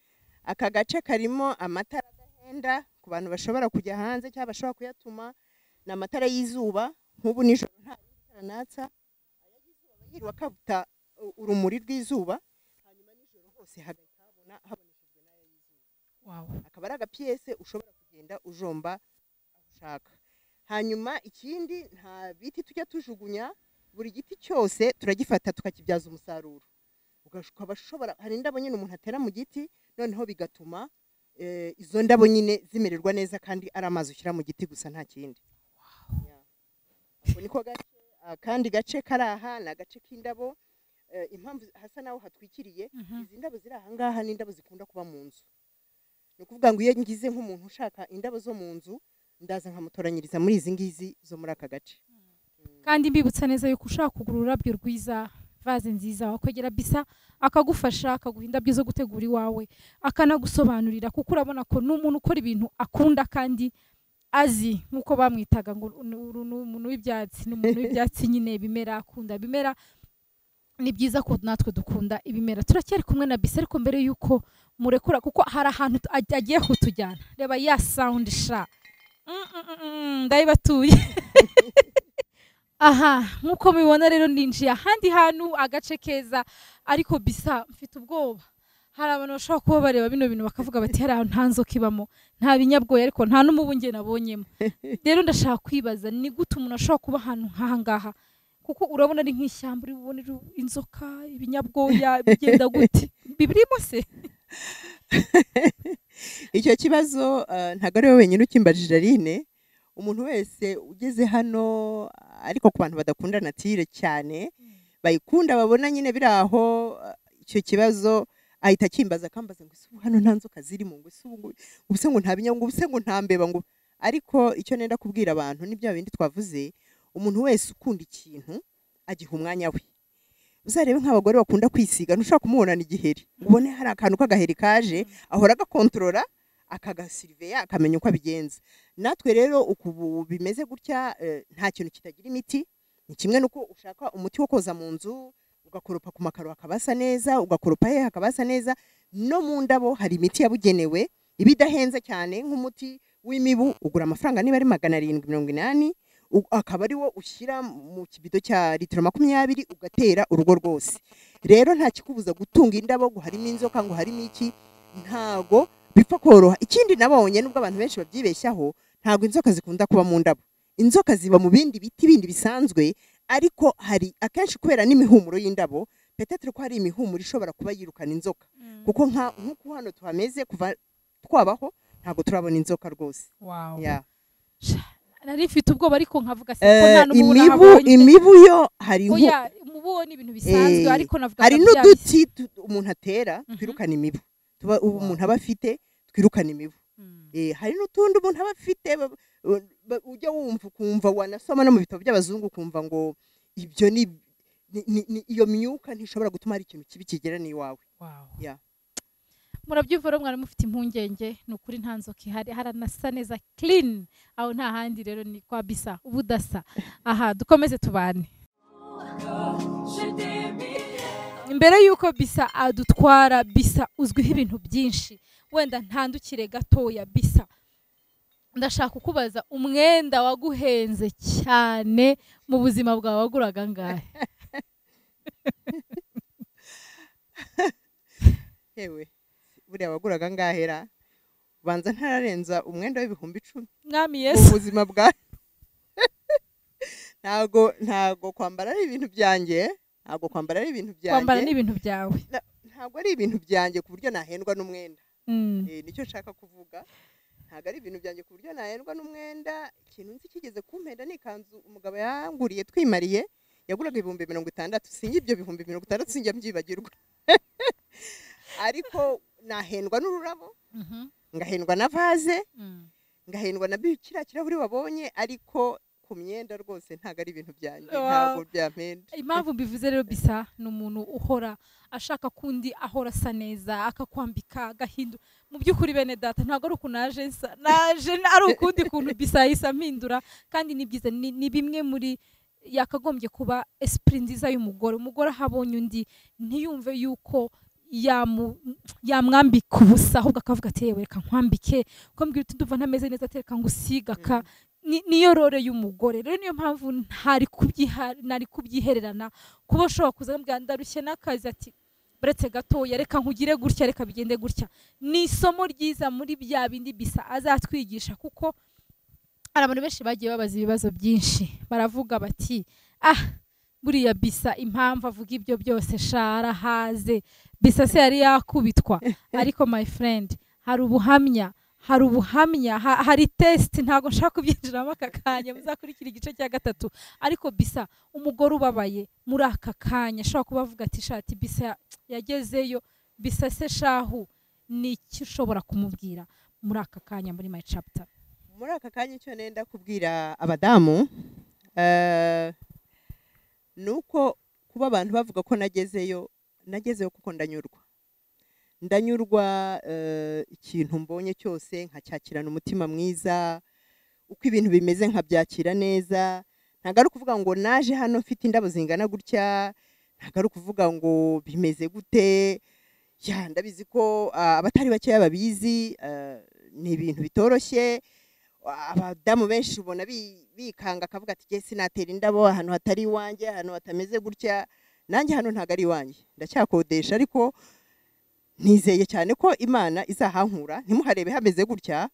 aka gace karimo amatara adahenda ku bantu bashobora kujya hanze cyangwa bashobora kuyatuma, ni amatara y'izuba. Nk'ubu nijoro nta matara natsa, ay'izuba akabuta urumuri rw'izuba, hanyuma nijoro hose hagahita habona haboneshejwe n'ay'izuba. Wow. Akaba ari agapiyese ushobora kugenda ujomba aho ushaka. Hanyuma ikindi, nta biti tujya tujugunya, buri giti cyose turagifata tukakibyaza umusaruro. Ukaba ushobora, hari indabo nyine umuntu atera mu giti, noneho bigatuma eh, izo ndabo nyine zimererwa neza kandi ari amazi ushyira mu giti gusa nta kindi. Wow. Yeah. Ako niko gace, kandi gace karaha na gace k'indabo. Uh, impamvu hasa naho hatwikiriye, mm -hmm. Izi ndabo ziri aha ngaha ni indabo zikunda kuba mu nzu. Ni ukuvuga ngo iyo ngize nk'umuntu ushaka indabo zo mu nzu, ndaza nkamutoranyiriza muri izi ngizi zo muri aka gace. Mm. Kandi mbibutsa neza yuko ushaka kugura ururabyo rwiza, vaze nziza, wakwegera Bissa akagufasha, akaguha indabyo zo gutegura iwawe, akanagusobanurira, kuko urabona ko n'umuntu ukora ibintu akunda kandi azi, nkuko bamwitaga ngo umuntu w'ibyatsi, n'umuntu w'ibyatsi nyine bimera, akunda bimera. Ni byiza ko natwe dukunda ibimera. Turacyari kumwe na Bissa, ariko mbere yuko murekura, kuko hari ahantu agiye kutujyana. Reba ya sound sha ndayibatuye. Aha, nkuko mubibona rero ninjiye ahandi hantu, agace keza, ariko Bissa mfite ubwoba. Hari abantu bashobora kuba bareba bino bintu bakavuga bati hari ahantu nta nzoka ibamo, nta binyabwoya, ariko nta n'umubu nge nabonyemo. Rero ndashaka kwibaza, ni gute umuntu ashobora kuba ahantu nk'aha ngaha, kuko urabona ari nk'ishyamba, uri bubone inzoka, ibinyabwoya, bigenda gute? Bibirimo se? Icyo kibazo uh, ntago ari wowe wenyine ukimbajije Aline. Umuntu wese ugeze hano, ariko ku bantu badakunda natire cyane, bayikunda babona nyine biri aho, icyo kibazo ahita kimbaza, akambaza ngo ese hano nta nzoka zirimo, ngo ese ubuse ngo nta binyabwo, ubuse ngo nta mbeba, ngo. Ariko icyo nenda kubwira abantu ni bya bindi twavuze, umuntu wese ukunda ikintu agiha umwanya we. Uzarebe nk'abagore bakunda kwisiga, ntushaka kumubonana igiheri, ubone hari akantu k'agaheri kaje, ahora agakontorora, akagasiriveya, akamenya uko abigenza. Natwe rero uku bimeze gutya, eh, nta kintu kitagira imiti. Ni kimwe nuko ushaka umuti wo koza mu nzu, ugakoropa ku makaro hakabasa neza, ugakoropa he hakabasa neza. No mu ndabo hari imiti yabugenewe ibidahenze cyane, nk'umuti w'imibu ugura amafaranga niba ari magana arindwi mirongo inani, akaba ari wo ushyira mu kibido cya litiro makumyabiri ugatera urugo rwose. Rero nta kikubuza gutunga indabo, ngo harimo inzoka, ngo harimo iki, ntago bipfa koroha. Ikindi nabonye nubwo abantu benshi babyibeshyaho, ntago inzoka zikunda kuba mu ndabo. Inzoka ziba mu bindi biti bindi bisanzwe, ariko hari akenshi kubera n'imihumuro y'indabo, petetre ko hari imihumuro ishobora kuba yirukana inzoka. Mm. Kuko nka nkuko hano tuhameze kuva twabaho, ntago turabona inzoka rwose. Wow. Yeah. Nari mfite ubwoba, ariko nkavuga se ko nta n'umuntu nahabonye. Imibu yo hari nko oya umubu ni ibintu bisanzwe, eh, ariko navuga hari n'uduti umuntu atera twirukana imibu. Tuba ubu umuntu aba afite twirukana imibu. Mm. Eh, hari n'utundi umuntu aba afite ujya wumva kumva wanasoma no mu bitabo by'abazungu kumva ngo ibyo ni iyo myuka ntishobora gutuma hari ikintu kibi kigera ni wawe. Wow. Yeah. Murabyumva rero mwari mufite impungenge, nukuri nta nzoka ihari, haranasa neza clean, aho nta handi rero ni kwa Bissa ubudasa. Aha, dukomeze tubane. Mbere yuko Bissa adutwara, Bissa uzwiho ibintu byinshi, wenda ntandukire gatoya. Bissa, ndashaka kukubaza, umwenda waguhenze cyane mu buzima bwawe waguraga ngahe? Hewe, buriya waguraga ngahera, banza ntararenza umwenda w'ibihumbi icumi. Mwami Yesu, mu buzima bwa ntago ntago kwambara ari ibintu byanjye, ntago kwambara ari ibintu byanjye, kwambara ni ibintu byawe, ntago ari ibintu byanjye ku buryo nahendwa n'umwenda. Mm. Eh, nicyo nshaka kuvuga, ntago ari ibintu byanjye ku buryo nahendwa n'umwenda. Ikintu nzi kigeze kumpenda ni ikanzu umugabo yanguriye twimariye, yaguraga ibihumbi mirongo itandatu. Singi ibyo bihumbi mirongo itandatu sinjya mbyibagirwa. Ariko nahendwa n'ururabo, mm -hmm. ngahendwa na vaze, mm. ngahendwa na bikira kirahuri wabonye, ariko ku myenda rwose ntago ari ibintu byanjye. Wow. Ntago byampenda. Impamvu bivuze rero Bissa ni umuntu uhora ashaka kundi ahora asa neza, akakwambika gahindu. Mu by'ukuri bene data ntago ari uko naje nsa, naje ari ukundi kuntu Bissa yisa mpindura, kandi ni byiza, ni, ni bimwe muri yakagombye kuba esprit nziza y'umugore. Umugore habonye undi ntiyumve yuko yamu yamwambika ubusa ahubwo akavuga ati yewe reka nkwambike ko mbwira uti ndumva ntameze neza tereka ngusiga ka ni- niyo rore y'umugore rero niyo mpamvu ntari kubyiha nari kubyihererana kuba ushobora kuza ambwira ndarushye n'akazi ati buretse gatoya reka nkugire gutya reka bigende gutya ni isomo ryiza muri bya bindi Bisa azatwigisha kuko hari abantu benshi bagiye babaza ibibazo byinshi baravuga bati ah buriya Bisa impamvu avuga ibyo byose shara haze Bisa se yari yakubitwa ariko my friend hari ubuhamya hari ubuhamya ha, hari test ntago nshaka kubyinjiramo aka kanya muzakurikira igice cya gatatu ariko Bisa umugore ubabaye muri aka kanya ashobora kuba avuga ati shati Bisa ya- yagezeyo Bisa se shahu ni iki ushobora kumubwira muri aka kanya muri my chapter muri aka kanya icyo nenda kubwira abadamu eh, ni uko kuba abantu bavuga ko nagezeyo nagezeyo kuko ndanyurwa ndanyurwa eh, ikintu mbonye cyose nkacyakirana umutima mwiza uko ibintu bimeze nkabyakira neza ntabwo ari ukuvuga ngo naje hano mfite indabo zingana gutya ntabwo ari ukuvuga ngo bimeze gute ya ndabizi ko ah, abatari bakeya babizi eh, ni ibintu bitoroshye abadamu benshi ubona bi- bikanga akavuga ati jye sinatera indabo ahantu hatari iwanjye ahantu hatameze gutya nanjye hano ntabwo ari iwanjye ndacyakodesha ariko nizeye cyane ko imana izahankura ntimuharebe hameze gutya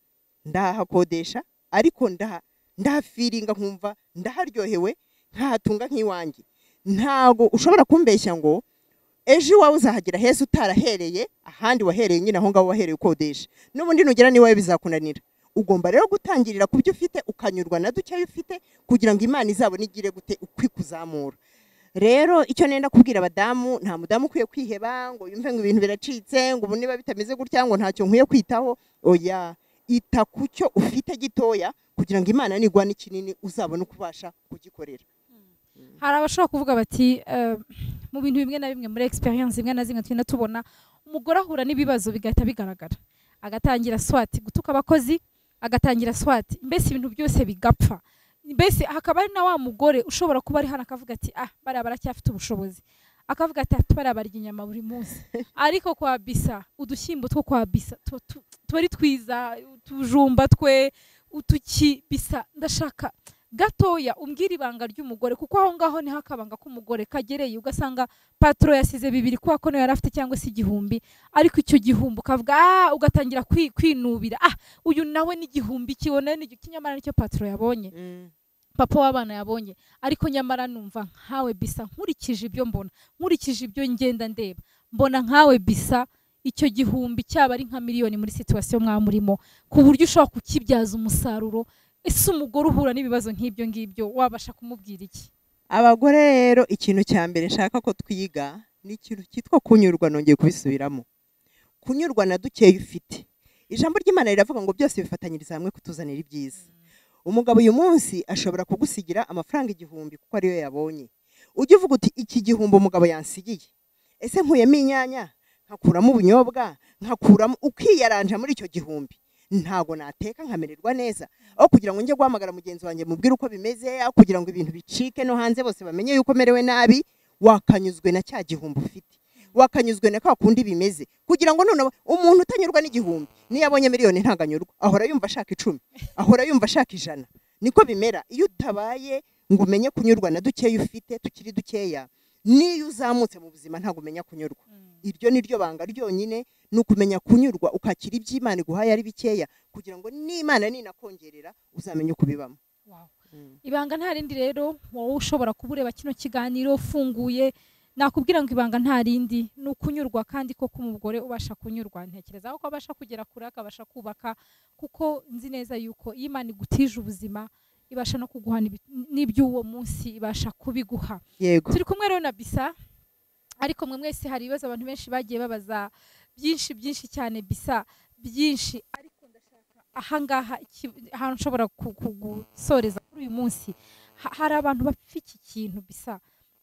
ndahakodesha ariko ndaha ndahafiringa nkumva ndaharyohewe nkahatunga nk'iwanjye ntago ushobora kumbeshya ngo ejo iwawe uzahagera heza utarahereye ahandi wahereye nyine aho ngaho wahereye ukodesha n'ubundi nugera n'iwawe bizakunanira ugomba rero gutangirira ku byo ufite ukanyurwa na dukeya ufite kugira ngo imana izabone igire gute ukwikuzamura rero icyo nenda kubwira abadamu nta mudamu ukwiye kwiheba ngo yumve ngo ibintu biracitse ngo ubu niba bitameze gutya ngo ntacyo nkwiye kwitaho oya ita ku cyo ufite gitoya kugira ngo imana nigwa n'ikinini uzabone uko ubasha kugikorera hari abashobora kuvuga bati eh, mu bintu bimwe na bimwe muri experience zimwe na zimwe tugenda tubona umugore ahura n'ibibazo bigahita bigaragara agatangira swati gutuka abakozi agatangira swati mbese ibintu byose bigapfa mbese hakaba ari na wa mugore ushobora kuba ari hano akavuga ati ah bariya baracyafite ubushobozi akavuga ati ati bariya barya inyama buri munsi ariko kwa Bisa udushyimbo two kwa Bisa tuba tu- tuba ari twiza utujumba twe utuki Bisa ndashaka gatoya umbwira ibanga ry'umugore kuko aho ngaho niho akabanga k'umugore kagereye ugasanga patro yasize bibiri kwa ko yari afite cyangwa se igihumbi ariko icyo gihumbi ukavuga ah ugatangira kwi- kwinubira ah uyu nawe n'igihumbi kibona ni kinyamara nicyo patro yabonye papa w'abana yabonye ariko nyamara numva nkawe Bisa nkurikije ibyo mbona nkurikije ibyo ngenda ndeba mbona nkawe Bisa icyo gihumbi cyaba ari nka miliyoni muri situation mwa murimo ku buryo ushobora kukibyaza umusaruro ese umugore uhura n'ibibazo nk'ibyo ngibyo wabasha kumubwira iki abagore rero ikintu cya mbere nshaka ko twiga ni ikintu cyitwa kunyurwa nongeye kubisubiramo kunyurwa na dukeya ufite ijambo ry'Imana riravuga ngo byose bifatanyiriza hamwe kutuzanira ibyiza umugabo uyu munsi ashobora kugusigira amafaranga igihumbi kuko ariyo yabonye ujye uvuga uti iki gihumbi umugabo yansigiye ese nkuyemo inyanya nkakuramo ubunyobwa nkakuramo ukiyaranja muri icyo gihumbi ntago nateka nkamererwa neza aho kugira ngo njye guhamagara mugenzi wanjye mubwire uko bimeze aho kugira ngo ibintu bicike no hanze bose bamenye yuko merewe nabi wakanyuzwe na cya gihumbi ufite wakanyuzwe na kwa kundi bimeze kugira ngo none umuntu utanyurwa n'igihumbi niyo abonye miliyoni ntaganyurwa ahora yumva ashaka icumi ahora yumva ashaka ijana niko bimera iyo utabaye ngo umenye kunyurwa na dukeya ufite tukiri dukeya niyo uzamutse mu buzima ntago umenya kunyurwa iryo ni ryo banga ryonyine ni ukumenya kunyurwa ukakira iby'Imana iguhaye ari bikeya kugira ngo n'Imana ninakongerera uzamenye kubibamo wow. mm. ibanga nta rindi rero wowe ushobora kubureba kino kiganiro ufunguye nakubwira ngo ibanga nta rindi ni ukunyurwa kandi ko kumugore ubasha kunyurwa ntekereza ko abasha kugera kure akabasha kubaka kuko nzi neza yuko iyo Imana igutije ubuzima ibasha no kuguha n'iby'uwo munsi ibasha kubiguha yego turi kumwe rero na Bisa ariko mwe mwese hari ibibazo abantu benshi bagiye babaza byinshi byinshi cyane Bisa byinshi ariko ndashaka ahangaha ahantu nshobora kugusoreza kuri uyu munsi hari abantu bafite iki kintu Bisa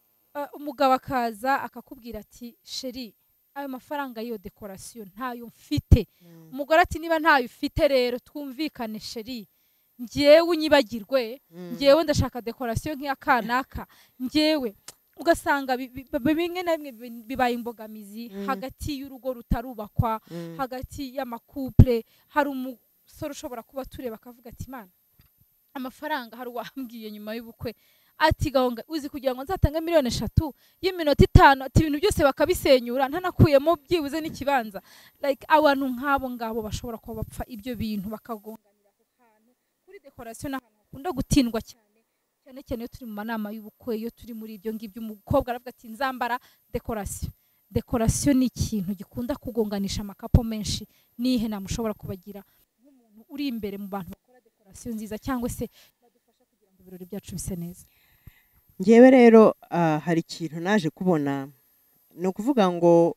umugabo akaza akakubwira ati sheri ayo mafaranga y'iyo dekorasiyo ntayo mfite umugore ati niba ntayo ufite rero twumvikane sheri njyewe unyibagirwe njyewe ndashaka dekorasiyo nk'iya kanaka njyewe ugasanga bi- bi- bi- bimwe na bimwe bi- bibaye imbogamizi Mm. hagati y'urugo rutarubakwa Mm. hagati y'amakouple hari umusore ushobora kuba tureba akavuga ati mana amafaranga hari uwambwiye nyuma y'ubukwe ati gahonga uzi kugira ngo nzatange miliyoni eshatu y'iminota itanu ati ibintu byose bakabisenyura ntanakuyemo byibuze n'ikibanza like abantu nk'abo ngabo bashobora kuba bapfa ibyo bintu bakagonganira ako kantu kuri decoration n'ahantu hakunda gutindwa cyane cyane cyane iyo turi mu manama y'ubukwe iyo turi muri ibyo ngibyo umukobwa aravuga ati nzambara decoration decoration ni ikintu gikunda kugonganisha amakapo menshi nihe namushobora kubagira nk'umuntu uri imbere mu bantu bakora decoration nziza cyangwa se badufasha kugira ngo ibirori byacu bise neza. ngewe rero ah, hari ikintu naje kubona ni ukuvuga ngo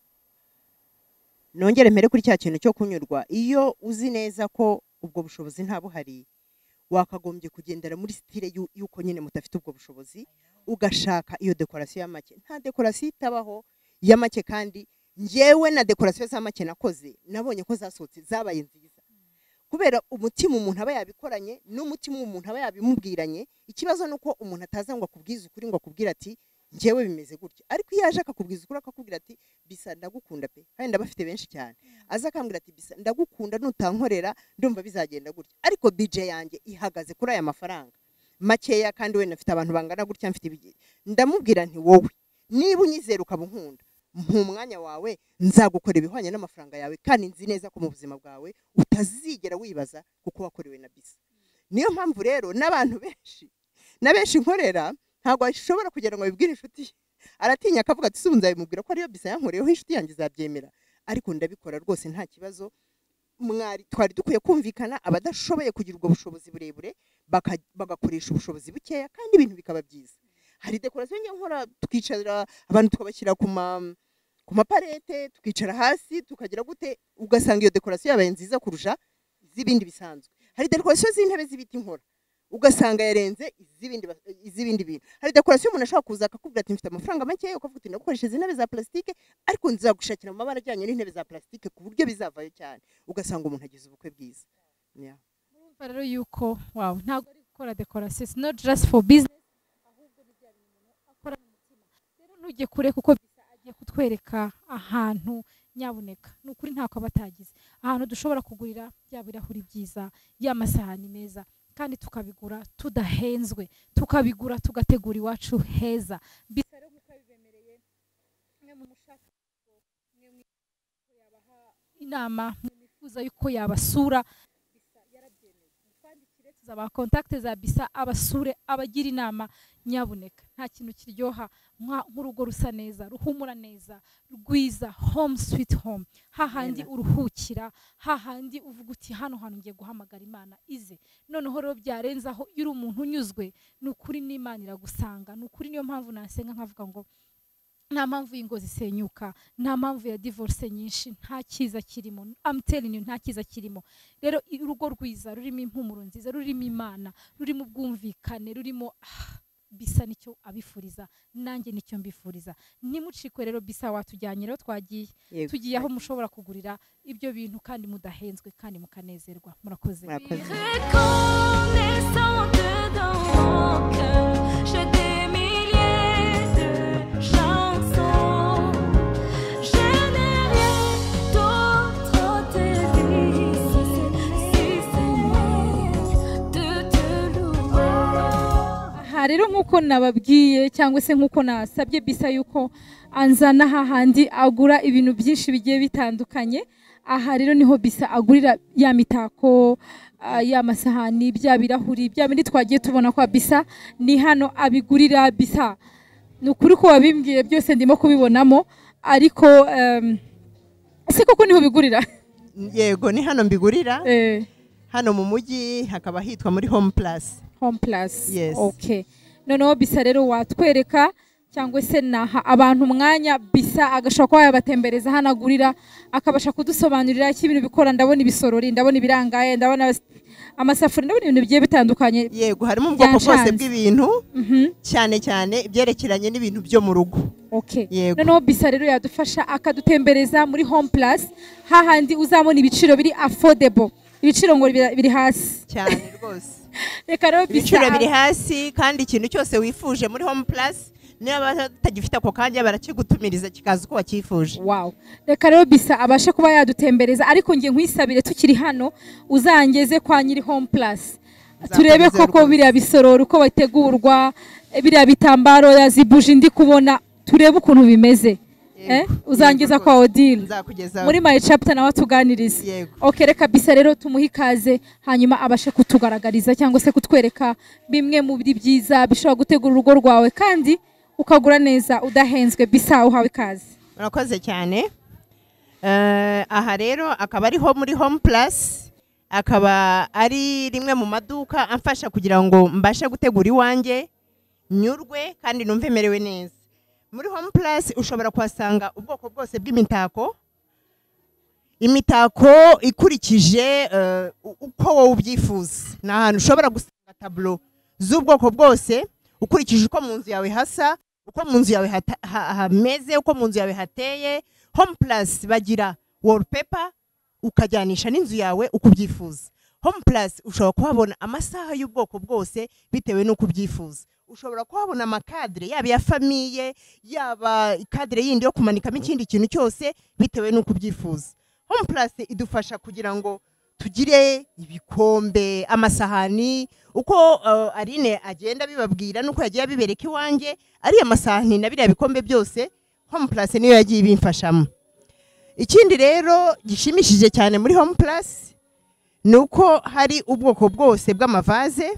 nongere mpere kuri cya kintu cyo kunyurwa iyo uzi neza ko ubwo bushobozi nta buhari wakagombye kugendera muri style yu- yuko nyine mutafite ubwo bushobozi ugashaka iyo decoration ya make nta decoration itabaho ya make kandi ngewe na decoration za make nakoze nabonye ko zasohotse zabaye nziza kubera umutima umuntu aba yabikoranye n'umutima umuntu aba yabimubwiranye ikibazo nuko umuntu ataza ngo akubwize ukuri ngo akubwira ati ngewe bimeze gutya ariko iyo aje akakubwiza ukuri akakubwira ati Bisa ndagukunda pe kandi ndabafite benshi cyane aza akambwira ati Bisa ndagukunda nutankorera ndumva bizagenda gutya ariko budget yanjye ihagaze kuri aya mafaranga makeya kandi we nafite abantu bangana gutya mfite ibigi ndamubwira nti wowe niba unyizera ukabunkunda mu mwanya wawe nzagukora ibihwanye n'amafaranga yawe kandi nzi neza ko mu buzima bwawe utazigera wibaza kuko wakorewe na Bisa niyo mpamvu rero n'abantu benshi na benshi nkorera ntabwo ashobora kugira ngo abibwire inshuti ye aratinya akavuga ati subunza bimubwira ko ariyo Bisa yankoreyeho inshuti yanjye izabyemera ariko ndabikora rwose nta kibazo mwari twari dukwiye kumvikana abadashoboye kugira ubwo bushobozi burebure baka- bagakoresha ubushobozi bukeya kandi ibintu bikaba byiza hari decoration njye nkora tukicara abantu tukabashyira ku ma ku maparete tukicara hasi tukagira gute ugasanga iyo decoration yabaye nziza kurusha izibindi bisanzwe hari decoration z'intebe z'ibiti nkora ugasanga yarenze izibindi bas- izibindi bintu hari decoration umuntu ashaka kuza akakubwira ati mfite amafaranga make ukavuga uti ndagukoresha intebe za plastique ariko nzagushakira mu mabara ajyanye n'intebe za plastique ku buryo bizavayo cyane ugasanga umuntu agize ubukwe bwiza yeah. Urumva rero yuko wow ntabwo ari gukora decoration it's not just for business ahubwo ni bya bintu umuntu akora mu mutima rero ntujye kure kuko Bisa agiye kutwereka ahantu nyabuneka ni ukuri ntako batagize ahantu dushobora kugurira bya birahuri byiza y'amasahani meza kandi tukabigura tudahenzwe tukabigura tugategura iwacu heza Bisa rero nk'uko yabibemereye mwe mu mushaka mwe mwifuza yabaha inama mwe mwifuza yuko yabasura Bisa yarabyemeye mutwandikire tuzaba contact za Bisa abasure abagira inama nyabuneka nta kintu kiryoha nka- nk'urugo rusa neza ruhumura neza rwiza home sweet home hahandi Amen. uruhukira hahandi uvuga uti hano hantu ngiye guhamagara Imana ize noneho rero byarenzaho iyo uri umuntu unyuzwe ni ukuri n'Imana iragusanga ni ukuri niyo mpamvu nasenga nkavuga ngo nta mpamvu y'ingo zisenyuka nta mpamvu ya divorce nyinshi nta cyiza kirimo I'm telling you nta cyiza kirimo rero i- urugo rwiza rurimo impumuro nziza rurimo Imana rurimo ubwumvikane rurimo ah, Bisa nicyo abifuriza nanjye nicyo mbifuriza ntimucikwe rero Bisa watujyanye rero twagiye Yego. tugiye aho mushobora kugurira ibyo bintu kandi mudahenzwe kandi mukanezerwa murakoze Murakoze. Reconnaissante dans mon cœur, j'ai des milliers de chansons. Je n'ai rien d'autre à te dire, si ce n'est de te louer. aha rero nk'uko nababwiye cyangwa se nk'uko nasabye Bisa yuko anzana hahandi agura ibintu byinshi bigiye bitandukanye aha rero niho Bisa agurira ya mitako ah, ya masahani bya birahuri bya bindi twagiye tubona kwa Bisa ni hano abigurira Bisa ni ukuri ko wabimbwiye byose ndimo kubibonamo ariko em, ese koko niho bigurira yego ni hano mbigurira eh, hano mu mujyi hakaba hitwa muri Home Plus home plus Yes. okay noneho Bisa rero watwereka cyangwa se naha abantu umwanya Bisa agashaka kuba yabatembereza hano agurira akabasha kudusobanurira iki ibintu bikora ndabona ibisorori ndabona ibirangaye ndabona abas- amasafuriya ndabona ibintu bigiye bitandukanye yego harimo ubwoko bwose Byanshanze. bw'ibintu mhm cyane cyane ibyerekeranye n'ibintu byo mu rugo okay Yego. noneho Bisa rero yadufasha akadutembereza muri home plus hahandi uzabona ibiciro biri affordable ibiciro ngo bira- biri hasi cyane rwose reka rero Bisa ibiciro biri hasi kandi ikintu cyose wifuje muri Home Plus niba batagifite ako kanya barakigutumiriza kikaza uko wakifuje. Wow. Reka rero Bissa abashe kuba yadutembereza, ariko ngiye nkwisabire tukiri hano uzangeze kwa nyiri Home Plus. Turebe koko biriya bisororo uko bategurwa, biriya bitambaro yazibuje ndi kubona, turebe ukuntu bimeze. Eh? Uzangeza kwa Odile. Muri my chapter nawe tuganirize. Okay, reka Bissa rero tumuhe ikaze, hanyuma abashe kutugaragariza cyangwa se kutwereka bimwe mu biri byiza bishobora gutegura urugo rwawe kandi ukagura neza udahenzwe. Bissa uhawe ikaze. Murakoze cyane. Uh, aha rero akaba ariho muri Home Plus, akaba ari rimwe mu maduka amfasha kugira ngo mbashe gutegura iwanjye nyurwe kandi numve merewe neza. Muri Home Plus ushobora kuhasanga ubwoko bwose bw'imitako, imitako ikurikije uh, uko wowe ubyifuza. Ni ahantu ushobora gusanga tableau z'ubwoko bwose ukurikije uko mu nzu yawe hasa, uko mu nzu yawe hameze, uko mu nzu yawe hateye. Home Plus bagira wallpaper ukajyanisha n'inzu yawe uko ubyifuza. Home Plus ushobora kuhabona amasaha y'ubwoko bwose bitewe n'uko ubyifuza. Ushobora kuhabona amakadre yaba ya famiye, yaba ikadre yindi yo kumanikamo ikindi kintu cyose bitewe n'uko ubyifuza. Home Plus idufasha kugira ngo tugire ibikombe, amasahani, uko uh, Aline agenda bibabwira nuko yagiye bibereka iwanjye, ari amasahani na biriya bikombe byose Home Plus niyo yagiye bimfashamo. Ikindi rero gishimishije cyane muri Home Plus nuko hari ubwoko bwose bw'amavaze.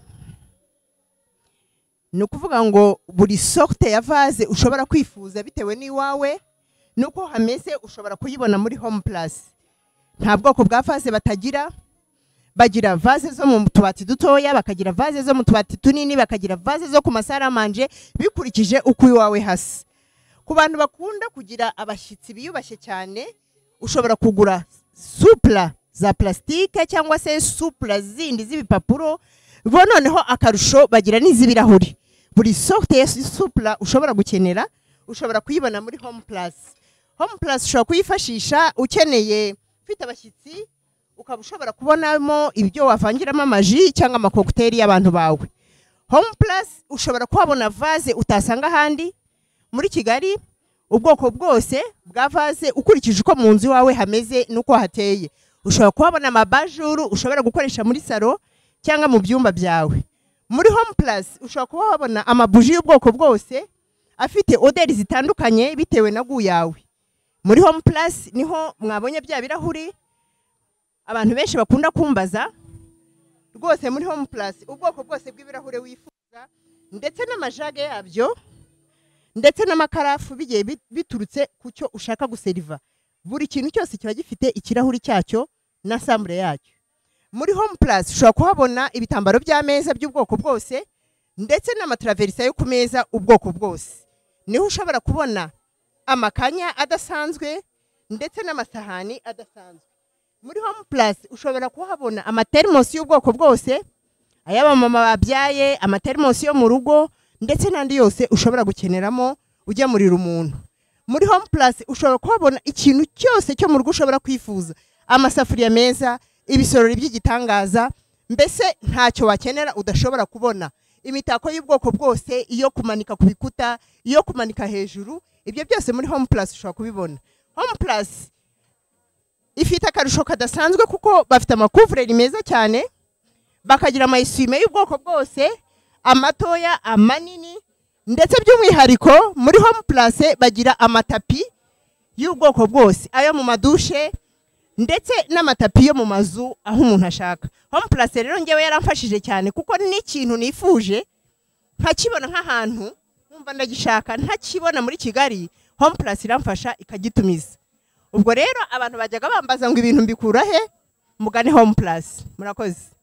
Ni ukuvuga ngo buri sorte ya vaze ushobora kwifuza bitewe n'iwawe nuko hameze ushobora kuyibona muri Home Plus. Nta bwoko bwa vaze batagira, bagira vaze zo mu tubati dutoya, bakagira vaze zo mu tubati tunini, bakagira vaze zo ku masaramanje bikurikije uko iwawe hasi. Ku bantu bakunda kugira abashyitsi biyubashye cyane, ushobora kugura supla za plastike cyangwa se supla zindi z'ibipapuro. Bo noneho akarusho bagira n'izibirahuri. Buri sorte ya supla ushobora gukenera ushobora kuyibona muri Home Plus. Home Plus ushobora kuyifashisha ukeneye ufite abashyitsi, ukaba ushobora kubonamo ibyo wavangiramo amaji cyangwa amakokteri y'abantu bawe. Home Plus ushobora kuhabona vaze utasanga ahandi. Muri Kigali ubwoko bwose bwa vaze ukurikije uko mu nzu wawe hameze nuko hateye. Ushobora kuhabona amabajuru ushobora gukoresha muri salo cyangwa mu byumba byawe. Muri Home Plus ushobora kuhabona amabuji y'ubwoko bwose afite oderi zitandukanye bitewe na gu yawe. Muri Home Plus niho mwabonye bya birahuri abantu benshi bakunda kumbaza. Rwose muri Home Plus ubwoko bwose bw'ibirahure wifuza, ndetse n'amajage yabyo, ndetse n'amakarafu bigiye biturutse ku cyo ushaka guseriva. Buri kintu cyose kiba gifite ikirahuri cyacyo na sambre yacyo. Muri Home Plus ushobora kuhabona ibitambaro by'ameza by'ubwoko bwose ndetse n'amatraverisa yo ku meza ubwoko bwose. Niho ushobora kubona amakanya adasanzwe ndetse n'amasahani adasanzwe. Muri Home Plus ushobora kuhabona amatermosi y'ubwoko bwose, ayaba mama babyaye, amatermosi yo mu rugo ndetse n'andi yose ushobora gukeneramo ujya muri rumuntu. Muri Home Plus ushobora kuhabona ikintu cyose cyo mu rugo ushobora kwifuza, amasafuriya meza, ibisorori by'igitangaza, mbese ntacyo wakenera udashobora kubona. Imitako y'ubwoko bwose, iyo kumanika ku bikuta, iyo kumanika hejuru, ibyo byose muri Home Plus ushobora kubibona. Home Plus ifite akarusho kadasanzwe kuko bafite amakuvureri meza cyane, bakagira amayisume y'ubwoko bwose, amatoya, amanini, ndetse by'umwihariko muri Home Plus bagira amatapi y'ubwoko bwose, ayo mu madushe ndetse n'amatapi yo mu mazu aho umuntu ashaka. Home Plus rero ngewe yaramfashije cyane kuko n'ikintu nifuje nkakibona nk'ahantu numva ndagishaka ntakibona muri Kigali, Home Plus iramfasha ikagitumiza. Ubwo rero abantu bajyaga bambaza ngo ibintu mbikura he, mugane Home Plus. Murakoze.